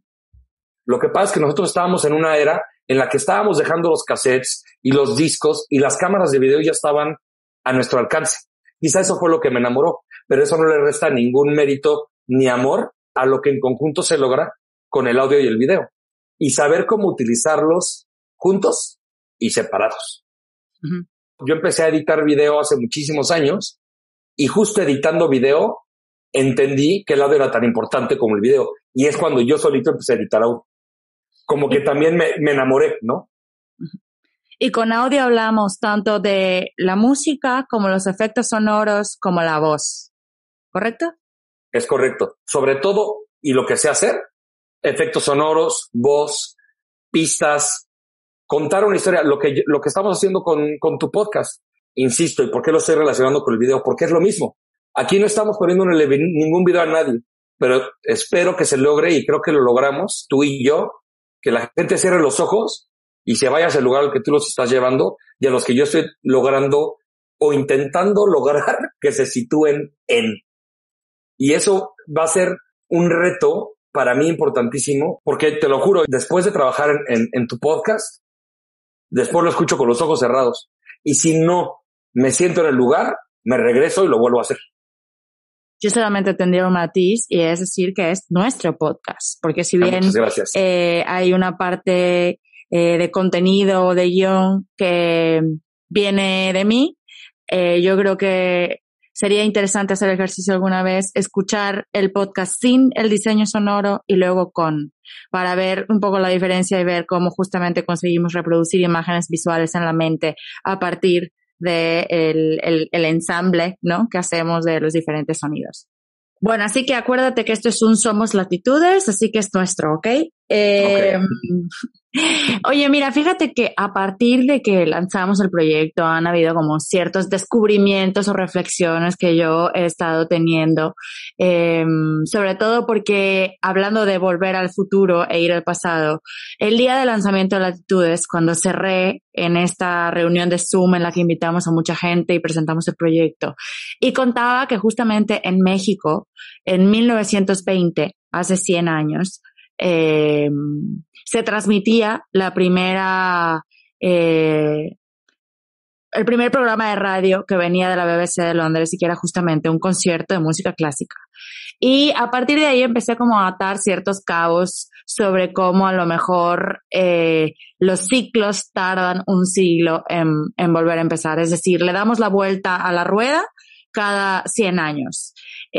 Lo que pasa es que nosotros estábamos en una era en la que estábamos dejando los cassettes y los discos y las cámaras de video ya estaban a nuestro alcance. Quizá eso fue lo que me enamoró, pero eso no le resta ningún mérito ni amor a lo que en conjunto se logra con el audio y el video y saber cómo utilizarlos juntos y separados. Uh-huh. Yo empecé a editar video hace muchísimos años y justo editando video entendí que el audio era tan importante como el video y es cuando yo solito empecé a editar audio. Como que también me enamoré, ¿no? Y con audio hablamos tanto de la música como los efectos sonoros como la voz, ¿correcto? Es correcto. Sobre todo, y lo que sé hacer, efectos sonoros, voz, pistas, contar una historia, lo que estamos haciendo con tu podcast. Insisto, ¿y por qué lo estoy relacionando con el video? Porque es lo mismo. Aquí no estamos poniéndole ningún video a nadie, pero espero que se logre y creo que lo logramos, tú y yo, que la gente cierre los ojos y se vaya hacia el lugar al que tú los estás llevando y a los que yo estoy logrando o intentando lograr que se sitúen en. Y eso va a ser un reto para mí importantísimo, porque te lo juro, después de trabajar en tu podcast, después lo escucho con los ojos cerrados. Y si no me siento en el lugar, me regreso y lo vuelvo a hacer. Yo solamente tendría un matiz y es decir que es nuestro podcast, porque si bien hay una parte de contenido, de guión que viene de mí, yo creo que sería interesante hacer el ejercicio alguna vez, escuchar el podcast sin el diseño sonoro y luego con, para ver un poco la diferencia y ver cómo justamente conseguimos reproducir imágenes visuales en la mente a partir de el ensamble, ¿no?, que hacemos de los diferentes sonidos. Bueno, así que acuérdate que esto es un Somos Latitudes, así que es nuestro, ¿ok? Okay. Oye, mira, fíjate que a partir de que lanzamos el proyecto han habido como ciertos descubrimientos o reflexiones que yo he estado teniendo, sobre todo porque hablando de volver al futuro e ir al pasado, el día del lanzamiento de Latitudes, cuando cerré en esta reunión de Zoom en la que invitamos a mucha gente y presentamos el proyecto, y contaba que justamente en México, en 1920, hace 100 años, se transmitía el primer programa de radio que venía de la BBC de Londres y que era justamente un concierto de música clásica. Y a partir de ahí empecé como a atar ciertos cabos sobre cómo a lo mejor los ciclos tardan un siglo en volver a empezar. Es decir, le damos la vuelta a la rueda cada 100 años.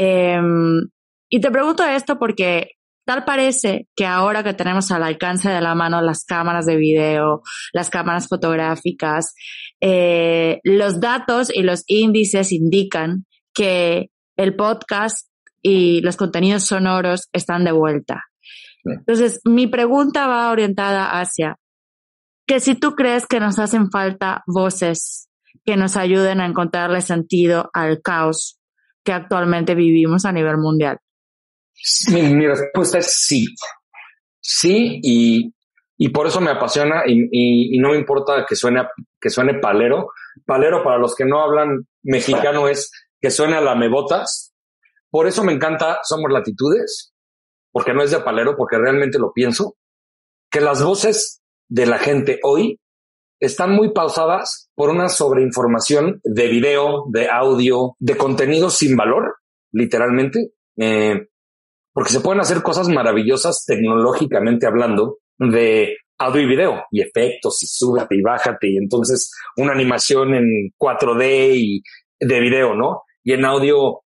Y te pregunto esto porque tal parece que ahora que tenemos al alcance de la mano las cámaras de video, las cámaras fotográficas, los datos y los índices indican que el podcast y los contenidos sonoros están de vuelta. Entonces, mi pregunta va orientada hacia que si tú crees que nos hacen falta voces que nos ayuden a encontrarle sentido al caos que actualmente vivimos a nivel mundial. Mi respuesta es sí. Sí, y por eso me apasiona y no me importa que suene palero. Palero, para los que no hablan mexicano, es que suene a lamebotas. Por eso me encanta Somos Latitudes, porque no es de palero, porque realmente lo pienso, que las voces de la gente hoy están muy pausadas por una sobreinformación de video, de audio, de contenido sin valor, literalmente. Porque se pueden hacer cosas maravillosas tecnológicamente hablando de audio y video y efectos y súbete y bájate y entonces una animación en 4D y de video, ¿no? Y en audio,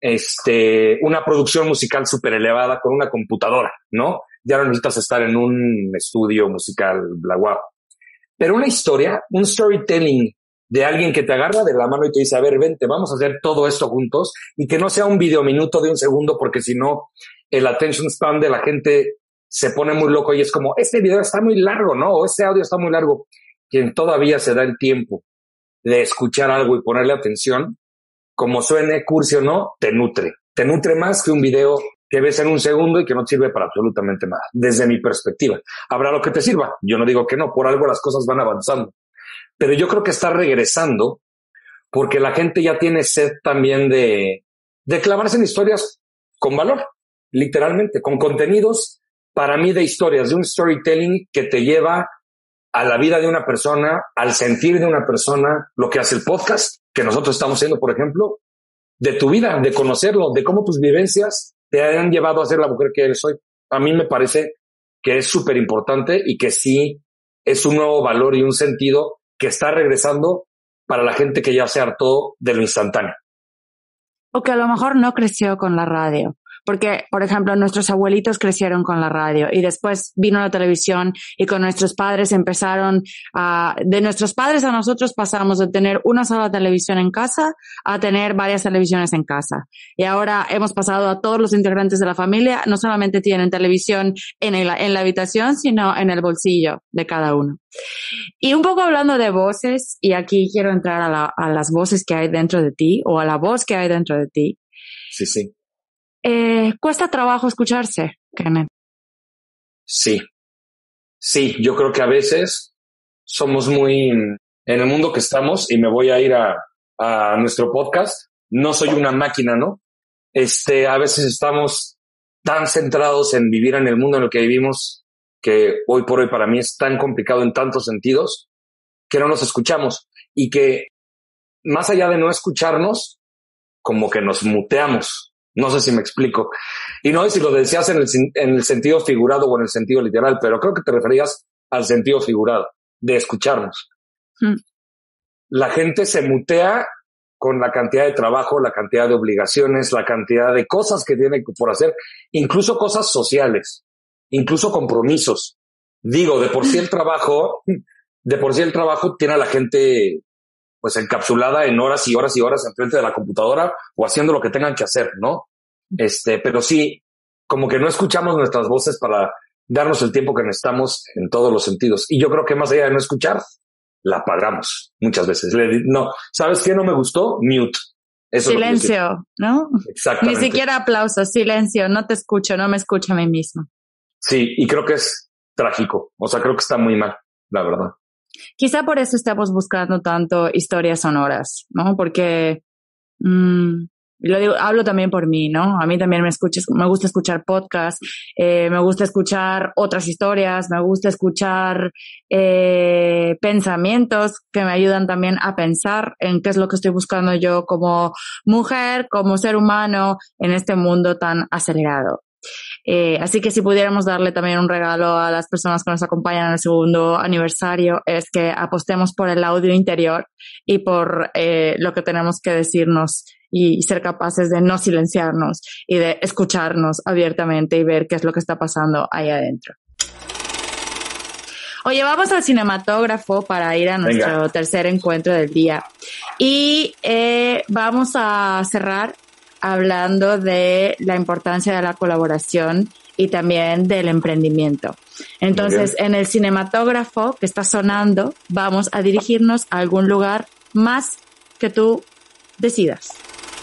una producción musical súper elevada con una computadora, ¿no? Ya no necesitas estar en un estudio musical, bla, guau. Pero una historia, un storytelling de alguien que te agarra de la mano y te dice, a ver, vente, vamos a hacer todo esto juntos y que no sea un videominuto de un segundo porque si no, el attention span de la gente se pone muy loco y es como, este video está muy largo, ¿no? O este audio está muy largo. Quien todavía se da el tiempo de escuchar algo y ponerle atención, como suene, cursi o no, te nutre. Te nutre más que un video que ves en un segundo y que no sirve para absolutamente nada, desde mi perspectiva. Habrá lo que te sirva. Yo no digo que no, por algo las cosas van avanzando. Pero yo creo que está regresando porque la gente ya tiene sed también de clavarse en historias con valor, literalmente, con contenidos, para mí, de historias, de un storytelling que te lleva a la vida de una persona, al sentir de una persona, lo que hace el podcast, que nosotros estamos haciendo, por ejemplo, de tu vida, de conocerlo, de cómo tus vivencias te han llevado a ser la mujer que eres hoy. A mí me parece que es súper importante y que sí es un nuevo valor y un sentido que está regresando para la gente que ya se hartó de lo instantáneo. O que a lo mejor no creció con la radio. Porque, por ejemplo, nuestros abuelitos crecieron con la radio y después vino la televisión y con nuestros padres de nuestros padres a nosotros pasamos de tener una sola televisión en casa a tener varias televisiones en casa. Y ahora hemos pasado a todos los integrantes de la familia, no solamente tienen televisión en la habitación, sino en el bolsillo de cada uno. Y un poco hablando de voces, y aquí quiero entrar a las voces que hay dentro de ti o a la voz que hay dentro de ti. Sí, sí. ¿Cuesta trabajo escucharse, Kenneth? Sí, yo creo que a veces somos muy, en el mundo que estamos, y me voy a ir a nuestro podcast, no soy una máquina, ¿no? A veces estamos tan centrados en vivir en el mundo en el que vivimos, que hoy por hoy para mí es tan complicado en tantos sentidos, que no nos escuchamos, y que más allá de no escucharnos, como que nos muteamos. No sé si me explico. Y no sé si lo decías en el sentido figurado o en el sentido literal, pero creo que te referías al sentido figurado, de escucharnos. La gente se mutea con la cantidad de trabajo, la cantidad de obligaciones, la cantidad de cosas que tiene por hacer, incluso cosas sociales, incluso compromisos. Digo, de por sí el trabajo tiene a la gente pues encapsulada en horas y horas y horas enfrente de la computadora o haciendo lo que tengan que hacer, ¿no? Pero sí, como que no escuchamos nuestras voces para darnos el tiempo que necesitamos en todos los sentidos. Y yo creo que más allá de no escuchar, la apagamos muchas veces. No, ¿sabes qué no me gustó? Mute. Eso silencio, ¿no? Exactamente. Ni siquiera aplausos, silencio, no te escucho, no me escucho a mí mismo. Sí, y creo que es trágico. O sea, creo que está muy mal, la verdad. Quizá por eso estamos buscando tanto historias sonoras, ¿no? Porque hablo también por mí, ¿no? A mí también me gusta escuchar podcasts, me gusta escuchar otras historias, me gusta escuchar pensamientos que me ayudan también a pensar en qué es lo que estoy buscando yo como mujer, como ser humano en este mundo tan acelerado. Así que si pudiéramos darle también un regalo a las personas que nos acompañan en el segundo aniversario, es que apostemos por el audio interior y por lo que tenemos que decirnos y ser capaces de no silenciarnos y de escucharnos abiertamente y ver qué es lo que está pasando ahí adentro. Oye, vamos al cinematógrafo para ir a nuestro tercer encuentro del día. Y vamos a cerrar hablando de la importancia de la colaboración y también del emprendimiento. Entonces, en el cinematógrafo que está sonando, vamos a dirigirnos a algún lugar más que tú decidas.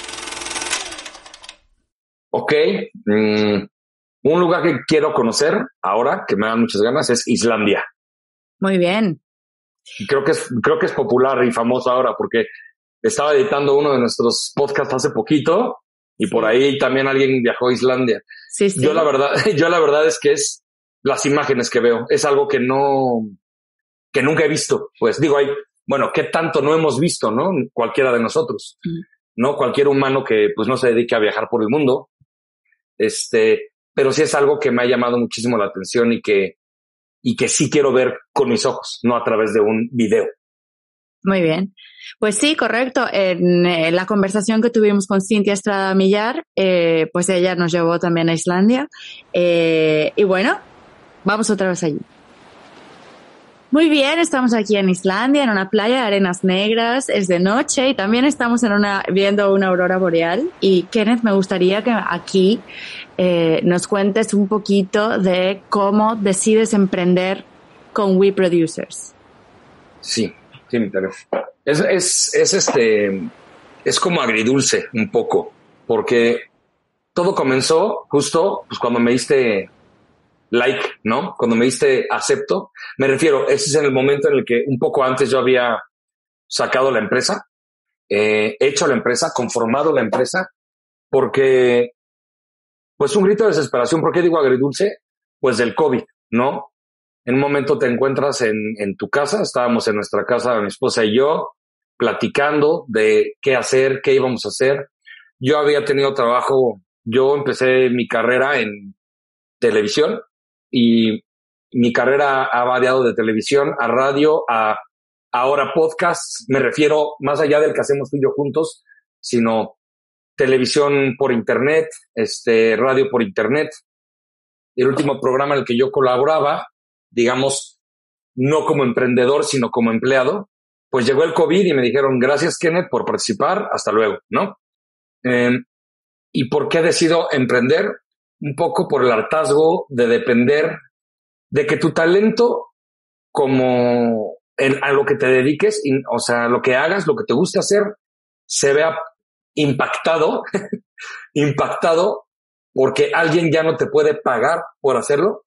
Ok. Un lugar que quiero conocer ahora, que me dan muchas ganas, es Islandia. Muy bien. Creo que es popular y famoso ahora porque estaba editando uno de nuestros podcasts hace poquito y por ahí también alguien viajó a Islandia. Sí, sí. Yo la verdad es que es las imágenes que veo. Es algo que nunca he visto. Pues digo, ¿qué tanto no hemos visto, no? Cualquiera de nosotros, ¿no? Cualquier humano que pues no se dedique a viajar por el mundo. Pero sí es algo que me ha llamado muchísimo la atención y que sí quiero ver con mis ojos, no a través de un video. Muy bien. Pues sí, correcto. En la conversación que tuvimos con Cintia Estrada Millar, pues ella nos llevó también a Islandia. Y bueno, vamos otra vez allí. Muy bien, estamos aquí en Islandia, en una playa de arenas negras, es de noche y también estamos viendo una aurora boreal. Y Kenneth, me gustaría que aquí nos cuentes un poquito de cómo decides emprender con We Producers. Sí, me interesa. Es como agridulce un poco, porque todo comenzó justo pues cuando me diste like, ¿no? Cuando me diste acepto, me refiero, ese es en el momento en el que un poco antes yo había sacado la empresa, hecho la empresa, conformado la empresa, porque pues un grito de desesperación. ¿Por qué digo agridulce? Pues del COVID, ¿no? En un momento te encuentras en tu casa, estábamos en nuestra casa, mi esposa y yo, platicando de qué hacer, qué íbamos a hacer. Yo había tenido trabajo yo empecé mi carrera en televisión y mi carrera ha variado de televisión a radio a ahora podcast. Me refiero más allá del que hacemos tú y yo juntos, sino televisión por internet, radio por internet. El último programa en el que yo colaboraba, digamos, no como emprendedor, sino como empleado, pues llegó el COVID y me dijeron, gracias, Kenneth, por participar, hasta luego, ¿no? ¿Y por qué decido emprender? Un poco por el hartazgo de depender de que tu talento, como a lo que te dediques, o sea, lo que hagas, lo que te guste hacer, se vea impactado, impactado porque alguien ya no te puede pagar por hacerlo.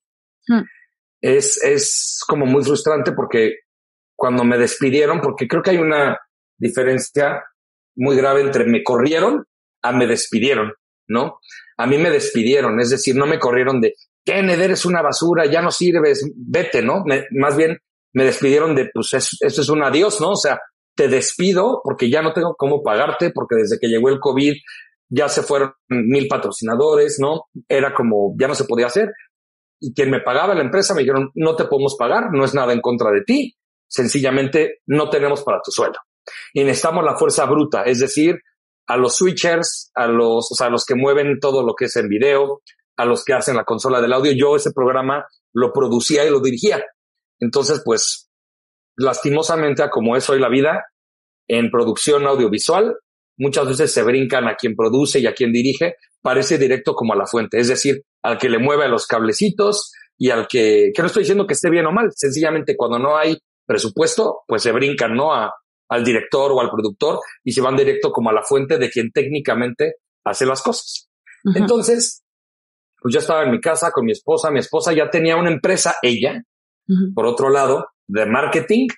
Es como muy frustrante porque cuando me despidieron, porque creo que hay una diferencia muy grave entre me corrieron a me despidieron, ¿no? A mí me despidieron, es decir, no me corrieron de Kenneth, eres una basura, ya no sirves, vete, ¿no? Más bien me despidieron de, pues eso es un adiós, ¿no? O sea, te despido porque ya no tengo cómo pagarte, porque desde que llegó el COVID ya se fueron 1,000 patrocinadores, ¿no? Era como, ya no se podía hacer. Y quien me pagaba la empresa me dijeron, no te podemos pagar, no es nada en contra de ti, sencillamente no tenemos para tu sueldo. Y necesitamos la fuerza bruta, es decir, a los switchers, a los que mueven todo lo que es en video, a los que hacen la consola del audio. Yo ese programa lo producía y lo dirigía. Entonces, pues, lastimosamente, a como es hoy la vida, en producción audiovisual, muchas veces se brincan a quien produce y a quien dirige, parece directo como a la fuente, es decir, al que le mueve los cablecitos y al que no estoy diciendo que esté bien o mal, sencillamente cuando no hay presupuesto, pues se brincan, ¿no? Al director o al productor y se van directo como a la fuente de quien técnicamente hace las cosas. Uh-huh. Entonces, pues yo estaba en mi casa con mi esposa ya tenía una empresa, ella, uh-huh, por otro lado, de marketing,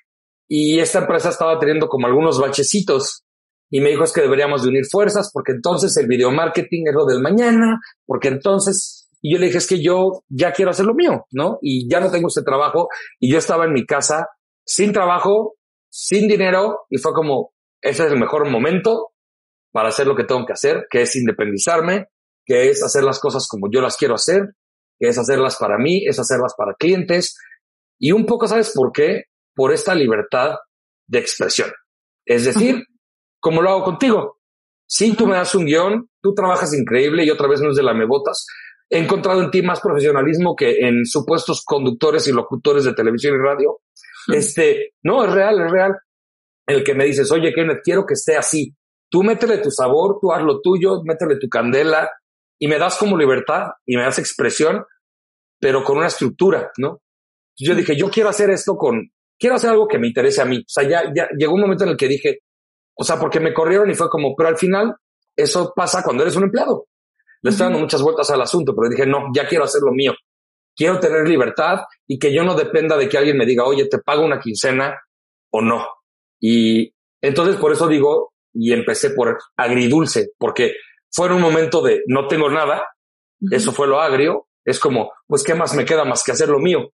y esta empresa estaba teniendo como algunos bachecitos y me dijo, es que deberíamos de unir fuerzas porque entonces el video marketing es lo del mañana, porque entonces, y yo le dije, es que yo ya quiero hacer lo mío, ¿no? Y ya no tengo ese trabajo, y yo estaba en mi casa sin trabajo, sin dinero, y fue como, ese es el mejor momento para hacer lo que tengo que hacer, que es independizarme, que es hacer las cosas como yo las quiero hacer, que es hacerlas para mí, es hacerlas para clientes, y un poco, ¿sabes por qué? Por esta libertad de expresión. Es decir, como lo hago contigo. Sí, tú me das un guión, tú trabajas increíble y otra vez no es de lamebotas. He encontrado en ti más profesionalismo que en supuestos conductores y locutores de televisión y radio. No, es real. El que me dices, oye, Kenneth, quiero que esté así. Tú métele tu sabor, tú haz lo tuyo, métele tu candela y me das como libertad y me das expresión, pero con una estructura, ¿no? Yo dije, yo quiero hacer esto quiero hacer algo que me interese a mí. O sea, ya llegó un momento en el que dije, o sea, porque me corrieron y fue como, pero al final eso pasa cuando eres un empleado. Le estoy dando muchas vueltas al asunto, pero dije, no, ya quiero hacer lo mío. Quiero tener libertad y que yo no dependa de que alguien me diga, oye, te pago una quincena o no. Y entonces por eso digo, y empecé por agridulce, porque fue en un momento de no tengo nada, eso fue lo agrio, es como, pues qué más me queda más que hacer lo mío.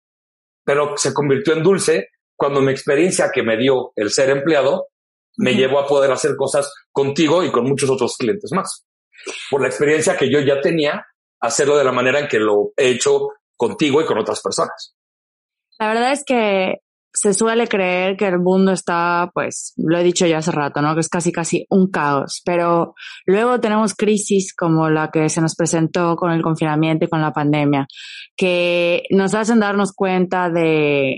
Pero se convirtió en dulce cuando mi experiencia que me dio el ser empleado me llevó a poder hacer cosas contigo y con muchos otros clientes más. Por la experiencia que yo ya tenía, hacerlo de la manera en que lo he hecho contigo y con otras personas. La verdad es que se suele creer que el mundo está, pues, lo he dicho ya hace rato, ¿no? Que es casi un caos, pero luego tenemos crisis como la que se nos presentó con el confinamiento y con la pandemia, que nos hacen darnos cuenta de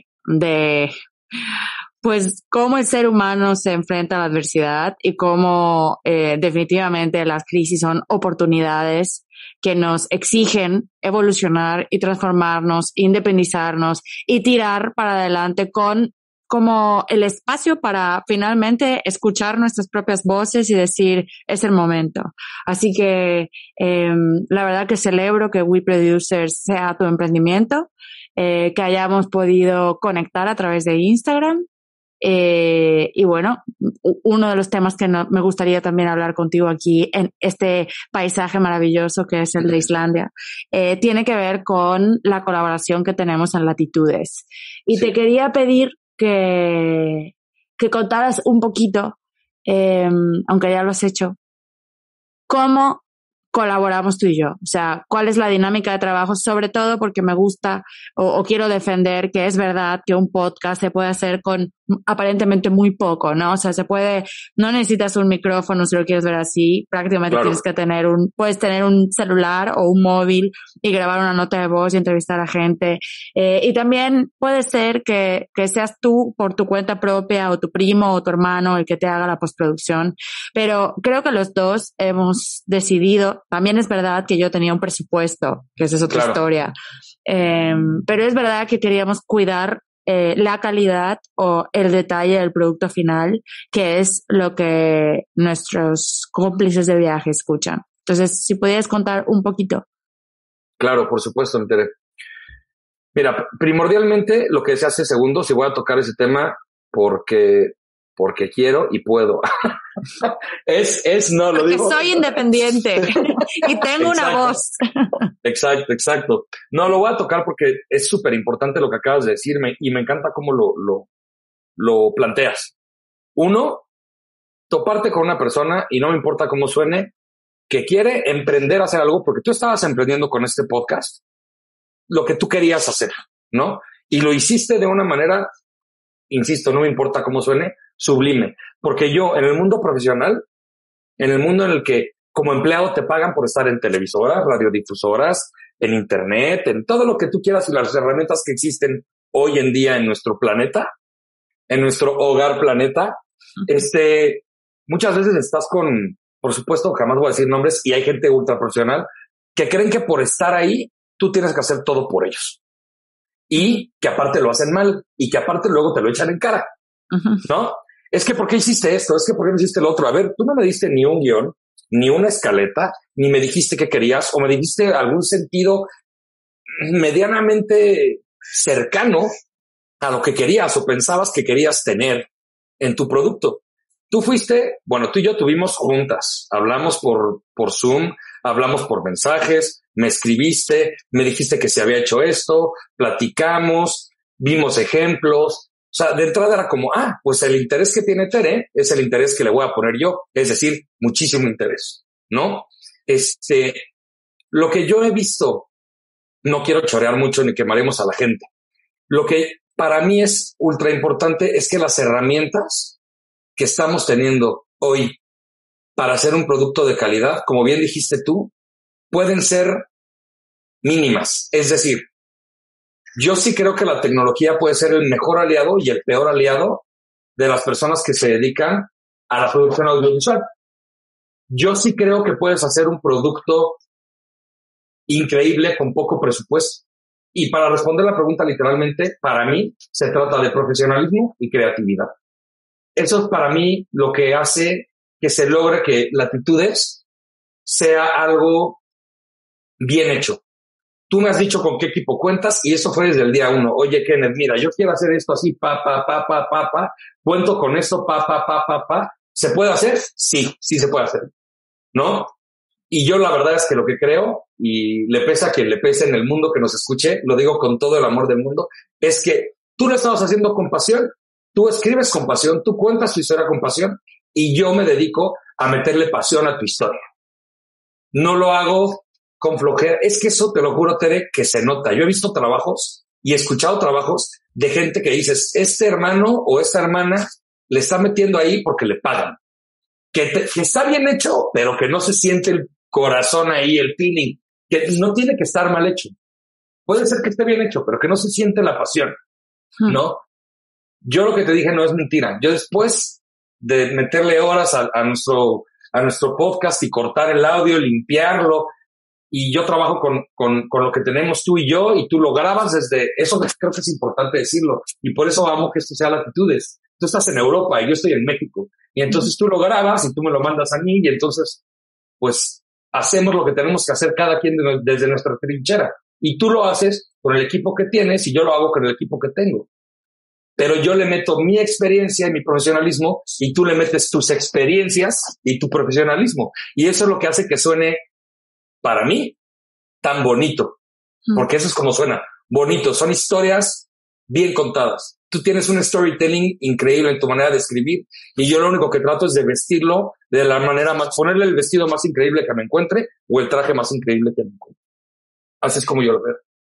pues cómo el ser humano se enfrenta a la adversidad y cómo definitivamente las crisis son oportunidades que nos exigen evolucionar y transformarnos, independizarnos y tirar para adelante con como el espacio para finalmente escuchar nuestras propias voces y decir, es el momento. Así que la verdad que celebro que We Producers sea tu emprendimiento, que hayamos podido conectar a través de Instagram. Y bueno, uno de los temas que me gustaría también hablar contigo aquí en este paisaje maravilloso que es el de Islandia, tiene que ver con la colaboración que tenemos en Latitudes. Y sí, te quería pedir que contaras un poquito, aunque ya lo has hecho, cómo colaboramos tú y yo? O sea, ¿cuál es la dinámica de trabajo? Sobre todo porque me gusta o quiero defender que es verdad que un podcast se puede hacer con aparentemente muy poco, ¿no? O sea, no necesitas un micrófono si lo quieres ver así, prácticamente Claro. tienes que puedes tener un celular o un móvil y grabar una nota de voz y entrevistar a gente. Y también puede ser que seas tú por tu cuenta propia o tu primo o tu hermano el que te haga la postproducción. Pero creo que los dos hemos decidido. También es verdad que yo tenía un presupuesto, que esa es otra historia. Pero es verdad que queríamos cuidar la calidad o el detalle del producto final, que es lo que nuestros cómplices de viaje escuchan. Entonces, si pudieras contar un poquito. Claro, por supuesto, me enteré. Mira, primordialmente lo que decía hace segundos, y voy a tocar ese tema porque quiero y puedo. No, lo porque digo. Soy independiente y tengo una voz. Exacto. No, lo voy a tocar porque es súper importante lo que acabas de decirme y me encanta cómo lo planteas. Uno, toparte con una persona, y no me importa cómo suene, que quiere emprender a hacer algo, porque tú estabas emprendiendo con este podcast lo que tú querías hacer, ¿no? Y lo hiciste de una manera, insisto, no me importa cómo suene, sublime. Porque yo, en el mundo profesional, en el mundo en el que como empleado te pagan por estar en televisoras, radiodifusoras, en internet, en todo lo que tú quieras y las herramientas que existen hoy en día en nuestro planeta, en nuestro hogar planeta, muchas veces estás con, por supuesto, jamás voy a decir nombres, y hay gente ultra profesional que creen que por estar ahí tú tienes que hacer todo por ellos. Y que aparte lo hacen mal y que aparte luego te lo echan en cara, ¿no? Es que ¿por qué hiciste esto? Es que ¿por qué no hiciste lo otro? A ver, tú no me diste ni un guión, ni una escaleta, ni me dijiste qué querías, o me dijiste algún sentido medianamente cercano a lo que querías o pensabas que querías tener en tu producto. Tú y yo tuvimos juntas, hablamos por Zoom, hablamos por mensajes, me escribiste, me dijiste que se había hecho esto, platicamos, vimos ejemplos. O sea, de entrada era como, pues el interés que tiene Tere es el interés que le voy a poner yo, es decir, muchísimo interés, ¿no? Lo que yo he visto, no quiero chorear mucho ni quemaremos a la gente. Lo que para mí es ultra importante es que las herramientas que estamos teniendo hoy para hacer un producto de calidad, como bien dijiste tú, pueden ser mínimas. Es decir, yo sí creo que la tecnología puede ser el mejor aliado y el peor aliado de las personas que se dedican a la producción audiovisual. Yo sí creo que puedes hacer un producto increíble con poco presupuesto. Y para responder la pregunta literalmente, para mí se trata de profesionalismo y creatividad. Eso es para mí lo que hace que se logre que Latitudes sea algo bien hecho. Tú me has dicho con qué equipo cuentas y eso fue desde el día 1. Oye, Kenneth, mira, yo quiero hacer esto así, cuento con esto, ¿Se puede hacer? Sí se puede hacer, ¿no? Y yo la verdad es que lo que creo, y le pesa a quien le pese en el mundo que nos escuche, lo digo con todo el amor del mundo, es que tú lo estabas haciendo con pasión, tú escribes con pasión, tú cuentas tu historia con pasión, y yo me dedico a meterle pasión a tu historia. No lo hago con flojera. Es que eso, te lo juro, Tere, que se nota. Yo he visto trabajos y he escuchado trabajos de gente que dices, este hermano o esta hermana le está metiendo ahí porque le pagan. Que está bien hecho, pero que no se siente el corazón ahí, el feeling, que no tiene que estar mal hecho. Puede ser que esté bien hecho, pero que no se siente la pasión, ¿no? Yo lo que te dije no es mentira. Yo después de meterle horas a nuestro podcast y cortar el audio, limpiarlo, y yo trabajo con lo que tenemos tú y yo, y tú lo grabas desde, eso creo que es importante decirlo, y por eso amo que esto sea Latitudes. Tú estás en Europa y yo estoy en México, y entonces tú lo grabas y tú me lo mandas a mí, y entonces, pues, hacemos lo que tenemos que hacer cada quien desde nuestra trinchera, y tú lo haces con el equipo que tienes, y yo lo hago con el equipo que tengo. Pero yo le meto mi experiencia y mi profesionalismo, y tú le metes tus experiencias y tu profesionalismo, y eso es lo que hace que suene, para mí, tan bonito, porque eso es como suena, bonito, son historias bien contadas. tú tienes un storytelling increíble en tu manera de escribir y yo lo único que trato es de vestirlo de la manera más, ponerle el vestido más increíble que me encuentre o el traje más increíble que me encuentre. Así es como yo lo veo.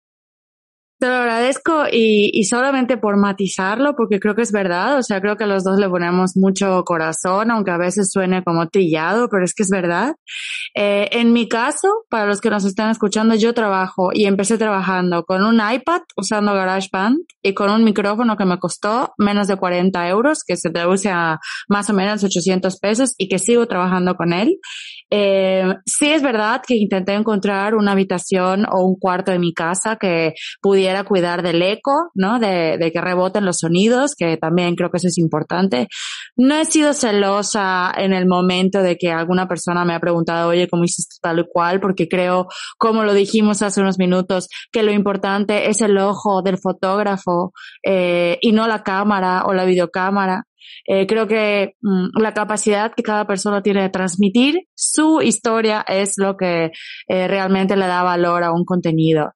Te lo agradezco y solamente por matizarlo, porque creo que es verdad, o sea, creo que los dos le ponemos mucho corazón, aunque a veces suene como trillado, pero es que es verdad. En mi caso, para los que nos están escuchando, yo trabajo y empecé trabajando con un iPad usando GarageBand y con un micrófono que me costó menos de 40 euros, que se traduce a más o menos 800 pesos y que sigo trabajando con él. Sí es verdad que intenté encontrar una habitación o un cuarto de mi casa que pudiera cuidar del eco, ¿no? De que reboten los sonidos, que también creo que eso es importante. No he sido celosa en el momento de que alguna persona me ha preguntado, oye, ¿cómo hiciste tal y cual? Porque creo, como lo dijimos hace unos minutos, que lo importante es el ojo del fotógrafo, y no la cámara o la videocámara. Creo que la capacidad que cada persona tiene de transmitir su historia es lo que realmente le da valor a un contenido.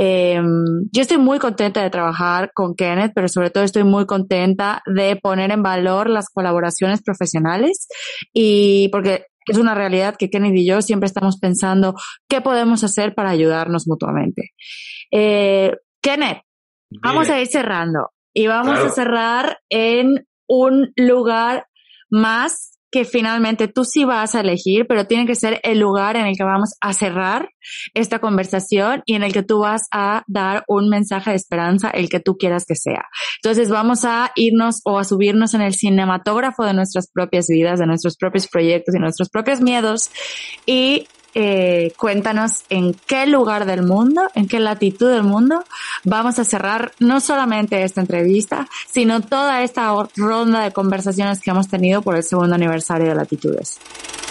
Yo estoy muy contenta de trabajar con Kenneth, pero sobre todo estoy muy contenta de poner en valor las colaboraciones profesionales y porque es una realidad que Kenneth y yo siempre estamos pensando qué podemos hacer para ayudarnos mutuamente. Kenneth, vamos a ir cerrando y vamos a cerrar en un lugar más que finalmente tú sí vas a elegir, pero tiene que ser el lugar en el que vamos a cerrar esta conversación y en el que tú vas a dar un mensaje de esperanza, el que tú quieras que sea. Entonces vamos a irnos o a subirnos en el cinematógrafo de nuestras propias vidas, de nuestros propios proyectos y nuestros propios miedos y cuéntanos en qué lugar del mundo, en qué latitud del mundo vamos a cerrar no solamente esta entrevista, sino toda esta ronda de conversaciones que hemos tenido por el segundo aniversario de Latitudes.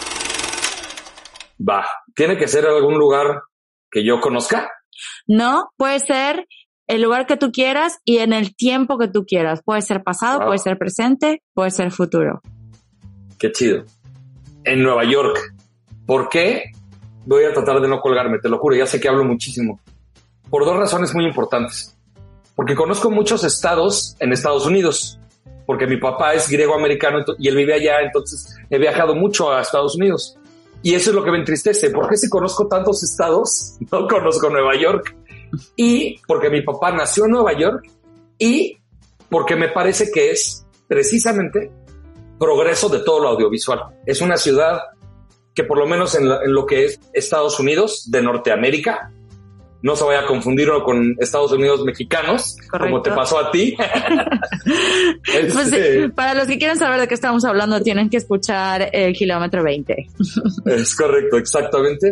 Va, ¿tiene que ser algún lugar que yo conozca? No, puede ser el lugar que tú quieras y en el tiempo que tú quieras. Puede ser pasado, puede ser presente, puede ser futuro. Qué chido. En Nueva York. ¿Por qué? Voy a tratar de no colgarme, te lo juro, ya sé que hablo muchísimo. Por dos razones muy importantes. Porque conozco muchos estados en Estados Unidos, porque mi papá es griego-americano y él vive allá, entonces he viajado mucho a Estados Unidos. Y eso es lo que me entristece. ¿Por qué si conozco tantos estados, no conozco Nueva York? Y porque mi papá nació en Nueva York y porque me parece que es precisamente progreso de todo lo audiovisual. Es una ciudad que por lo menos en lo que es Estados Unidos de Norteamérica, no se vaya a confundir uno con Estados Unidos mexicanos, correcto, como te pasó a ti. Pues, para los que quieren saber de qué estamos hablando, tienen que escuchar el kilómetro 20. Es correcto, exactamente.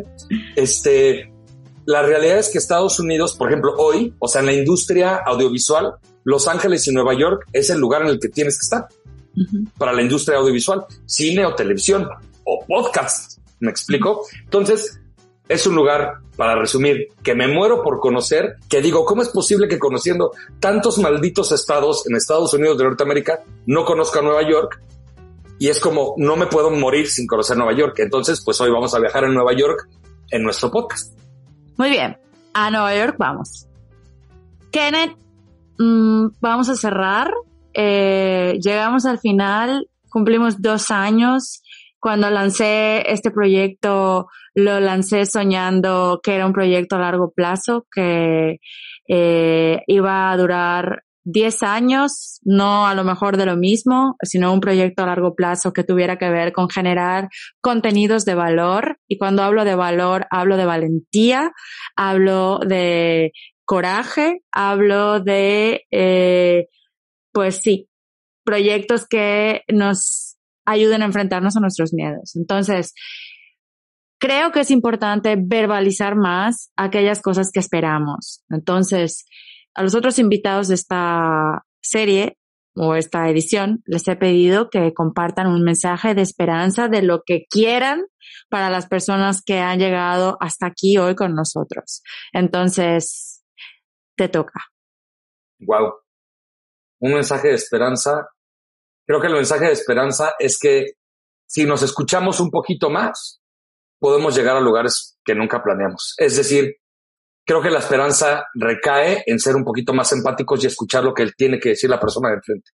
La realidad es que Estados Unidos, por ejemplo, hoy, o sea, en la industria audiovisual, Los Ángeles y Nueva York es el lugar en el que tienes que estar para la industria audiovisual, cine o televisión o podcast, ¿me explico? Entonces, es un lugar, para resumir, que me muero por conocer, que digo, ¿cómo es posible que conociendo tantos malditos estados en Estados Unidos de Norteamérica no conozca Nueva York? Y es como, no me puedo morir sin conocer Nueva York. Entonces, pues hoy vamos a viajar en Nueva York en nuestro podcast. Muy bien, a Nueva York vamos. Kenneth, vamos a cerrar. Llegamos al final, cumplimos 2 años. Cuando lancé este proyecto, lo lancé soñando que era un proyecto a largo plazo, que iba a durar 10 años, no a lo mejor de lo mismo, sino un proyecto a largo plazo que tuviera que ver con generar contenidos de valor. Y cuando hablo de valor, hablo de valentía, hablo de coraje, hablo de, pues sí, proyectos que nos ayuden a enfrentarnos a nuestros miedos. Entonces, creo que es importante verbalizar más aquellas cosas que esperamos. Entonces, a los otros invitados de esta serie o esta edición, les he pedido que compartan un mensaje de esperanza de lo que quieran para las personas que han llegado hasta aquí hoy con nosotros. Entonces, te toca. Wow. Un mensaje de esperanza. Creo que el mensaje de esperanza es que si nos escuchamos un poquito más, podemos llegar a lugares que nunca planeamos. Es decir, creo que la esperanza recae en ser un poquito más empáticos y escuchar lo que él tiene que decir la persona de enfrente.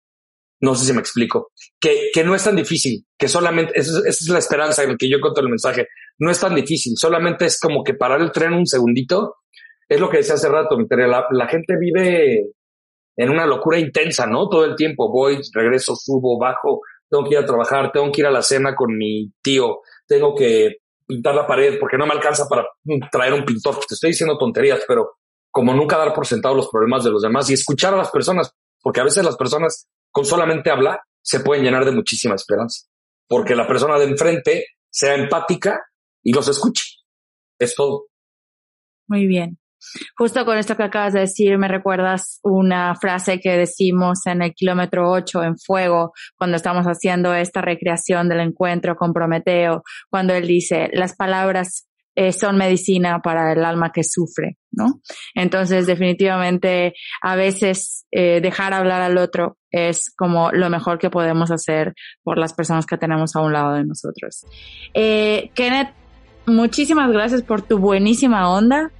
No sé si me explico. Que no es tan difícil, que solamente, esa es la esperanza en la que yo encuentro el mensaje. No es tan difícil, solamente es como que parar el tren un segundito. Es lo que decía hace rato, la gente vive en una locura intensa, ¿no? Todo el tiempo voy, regreso, subo, bajo, tengo que ir a trabajar, tengo que ir a la cena con mi tío, tengo que pintar la pared porque no me alcanza para traer un pintor. Te estoy diciendo tonterías, pero como nunca dar por sentado los problemas de los demás y escuchar a las personas, porque a veces las personas con solamente hablar se pueden llenar de muchísima esperanza, porque la persona de enfrente sea empática y los escuche. Es todo. Muy bien. Justo con esto que acabas de decir, me recuerdas una frase que decimos en el kilómetro 8 en Fuego, cuando estamos haciendo esta recreación del encuentro con Prometeo, cuando él dice, las palabras son medicina para el alma que sufre, ¿no? Entonces, definitivamente, a veces dejar hablar al otro es como lo mejor que podemos hacer por las personas que tenemos a un lado de nosotros. Kenneth, muchísimas gracias por tu buenísima onda,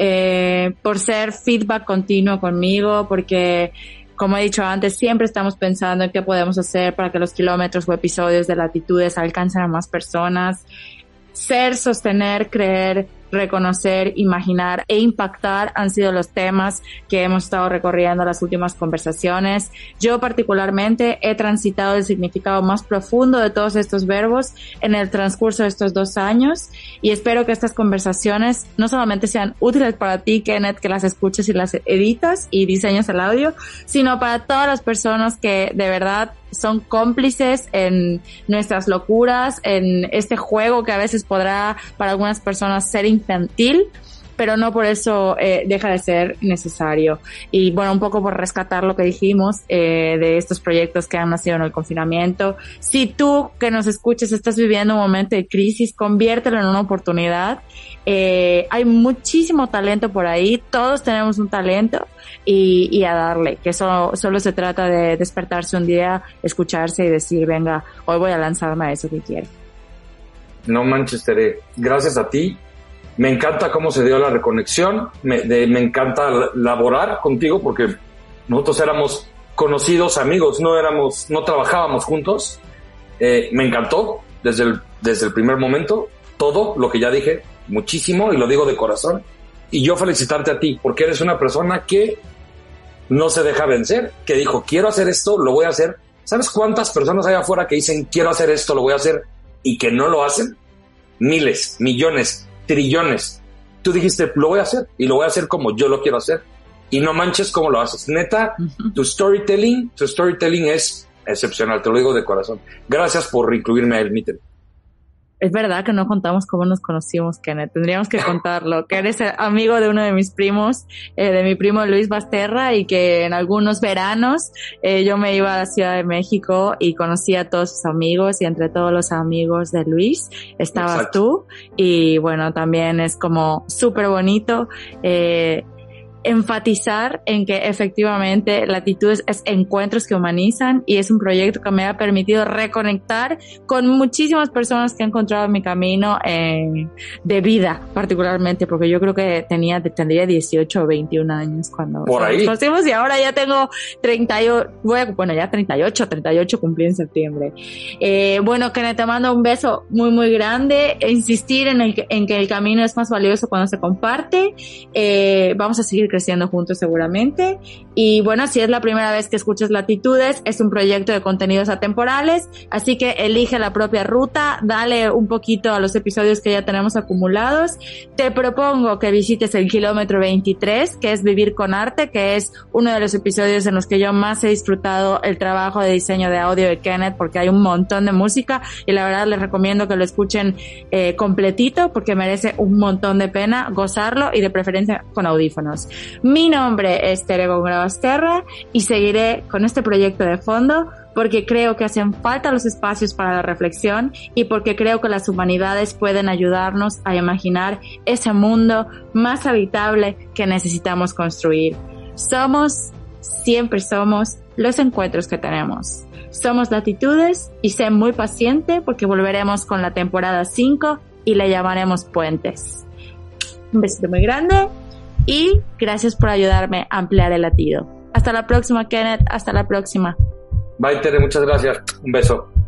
por ser feedback continuo conmigo, porque, como he dicho antes, siempre estamos pensando en qué podemos hacer para que los kilómetros o episodios de Latitudes alcancen a más personas. Ser, sostener, creer, reconocer, imaginar e impactar han sido los temas que hemos estado recorriendo las últimas conversaciones. Yo particularmente he transitado el significado más profundo de todos estos verbos en el transcurso de estos 2 años y espero que estas conversaciones no solamente sean útiles para ti, Kenneth, que las escuches y las editas y diseñas el audio, sino para todas las personas que de verdad son cómplices en nuestras locuras, en este juego que a veces podrá para algunas personas ser infantil, pero no por eso deja de ser necesario. Y bueno, un poco por rescatar lo que dijimos de estos proyectos que han nacido en el confinamiento. Si tú que nos escuches estás viviendo un momento de crisis, conviértelo en una oportunidad. Hay muchísimo talento por ahí, todos tenemos un talento y a darle, que solo se trata de despertarse un día, escucharse y decir, venga, hoy voy a lanzarme a eso que quiero. No manches, Tere, gracias a ti. Me encanta cómo se dio la reconexión, me encanta laborar contigo porque nosotros éramos conocidos amigos, no trabajábamos juntos. Me encantó desde el primer momento, todo lo que ya dije, muchísimo, y lo digo de corazón. Y yo felicitarte a ti, porque eres una persona que no se deja vencer, que dijo, quiero hacer esto, lo voy a hacer. ¿Sabes cuántas personas hay afuera que dicen, quiero hacer esto, lo voy a hacer, y que no lo hacen? Miles, millones, trillones. Tú dijiste, lo voy a hacer, y lo voy a hacer como yo lo quiero hacer. Y no manches cómo lo haces. Neta, tu storytelling es excepcional, te lo digo de corazón. Gracias por incluirme a El Míter. Es verdad que no contamos cómo nos conocimos, Kenneth. Tendríamos que contarlo. Que eres amigo de uno de mis primos, de mi primo Luis Basterra, y que en algunos veranos yo me iba a la Ciudad de México y conocí a todos sus amigos, y entre todos los amigos de Luis estabas Exacto. tú. Y bueno, también es como súper bonito enfatizar en que efectivamente Latitudes es encuentros que humanizan, y es un proyecto que me ha permitido reconectar con muchísimas personas que he encontrado en mi camino de vida, particularmente porque yo creo que tendría 18 o 21 años cuando por ahí nos conocimos, y ahora ya tengo 38 cumplí en septiembre. Bueno, Kenneth, te mando un beso muy muy grande, insistir en que el camino es más valioso cuando se comparte. Vamos a seguir creciendo juntos seguramente, y bueno, si es la primera vez que escuchas Latitudes, es un proyecto de contenidos atemporales, así que elige la propia ruta, dale un poquito a los episodios que ya tenemos acumulados. Te propongo que visites el kilómetro 23, que es Vivir con Arte, que es uno de los episodios en los que yo más he disfrutado el trabajo de diseño de audio de Kenneth, porque hay un montón de música y la verdad les recomiendo que lo escuchen completito, porque merece un montón de pena gozarlo, y de preferencia con audífonos. Mi nombre es Tere Góngora Basterra y seguiré con este proyecto de fondo porque creo que hacen falta los espacios para la reflexión, y porque creo que las humanidades pueden ayudarnos a imaginar ese mundo más habitable que necesitamos construir. Siempre somos los encuentros que tenemos. Somos Latitudes, y sé muy paciente porque volveremos con la temporada 5 y le llamaremos Puentes. Un besito muy grande y gracias por ayudarme a ampliar el latido. Hasta la próxima, Kenneth. Hasta la próxima. Bye, Tere. Muchas gracias. Un beso.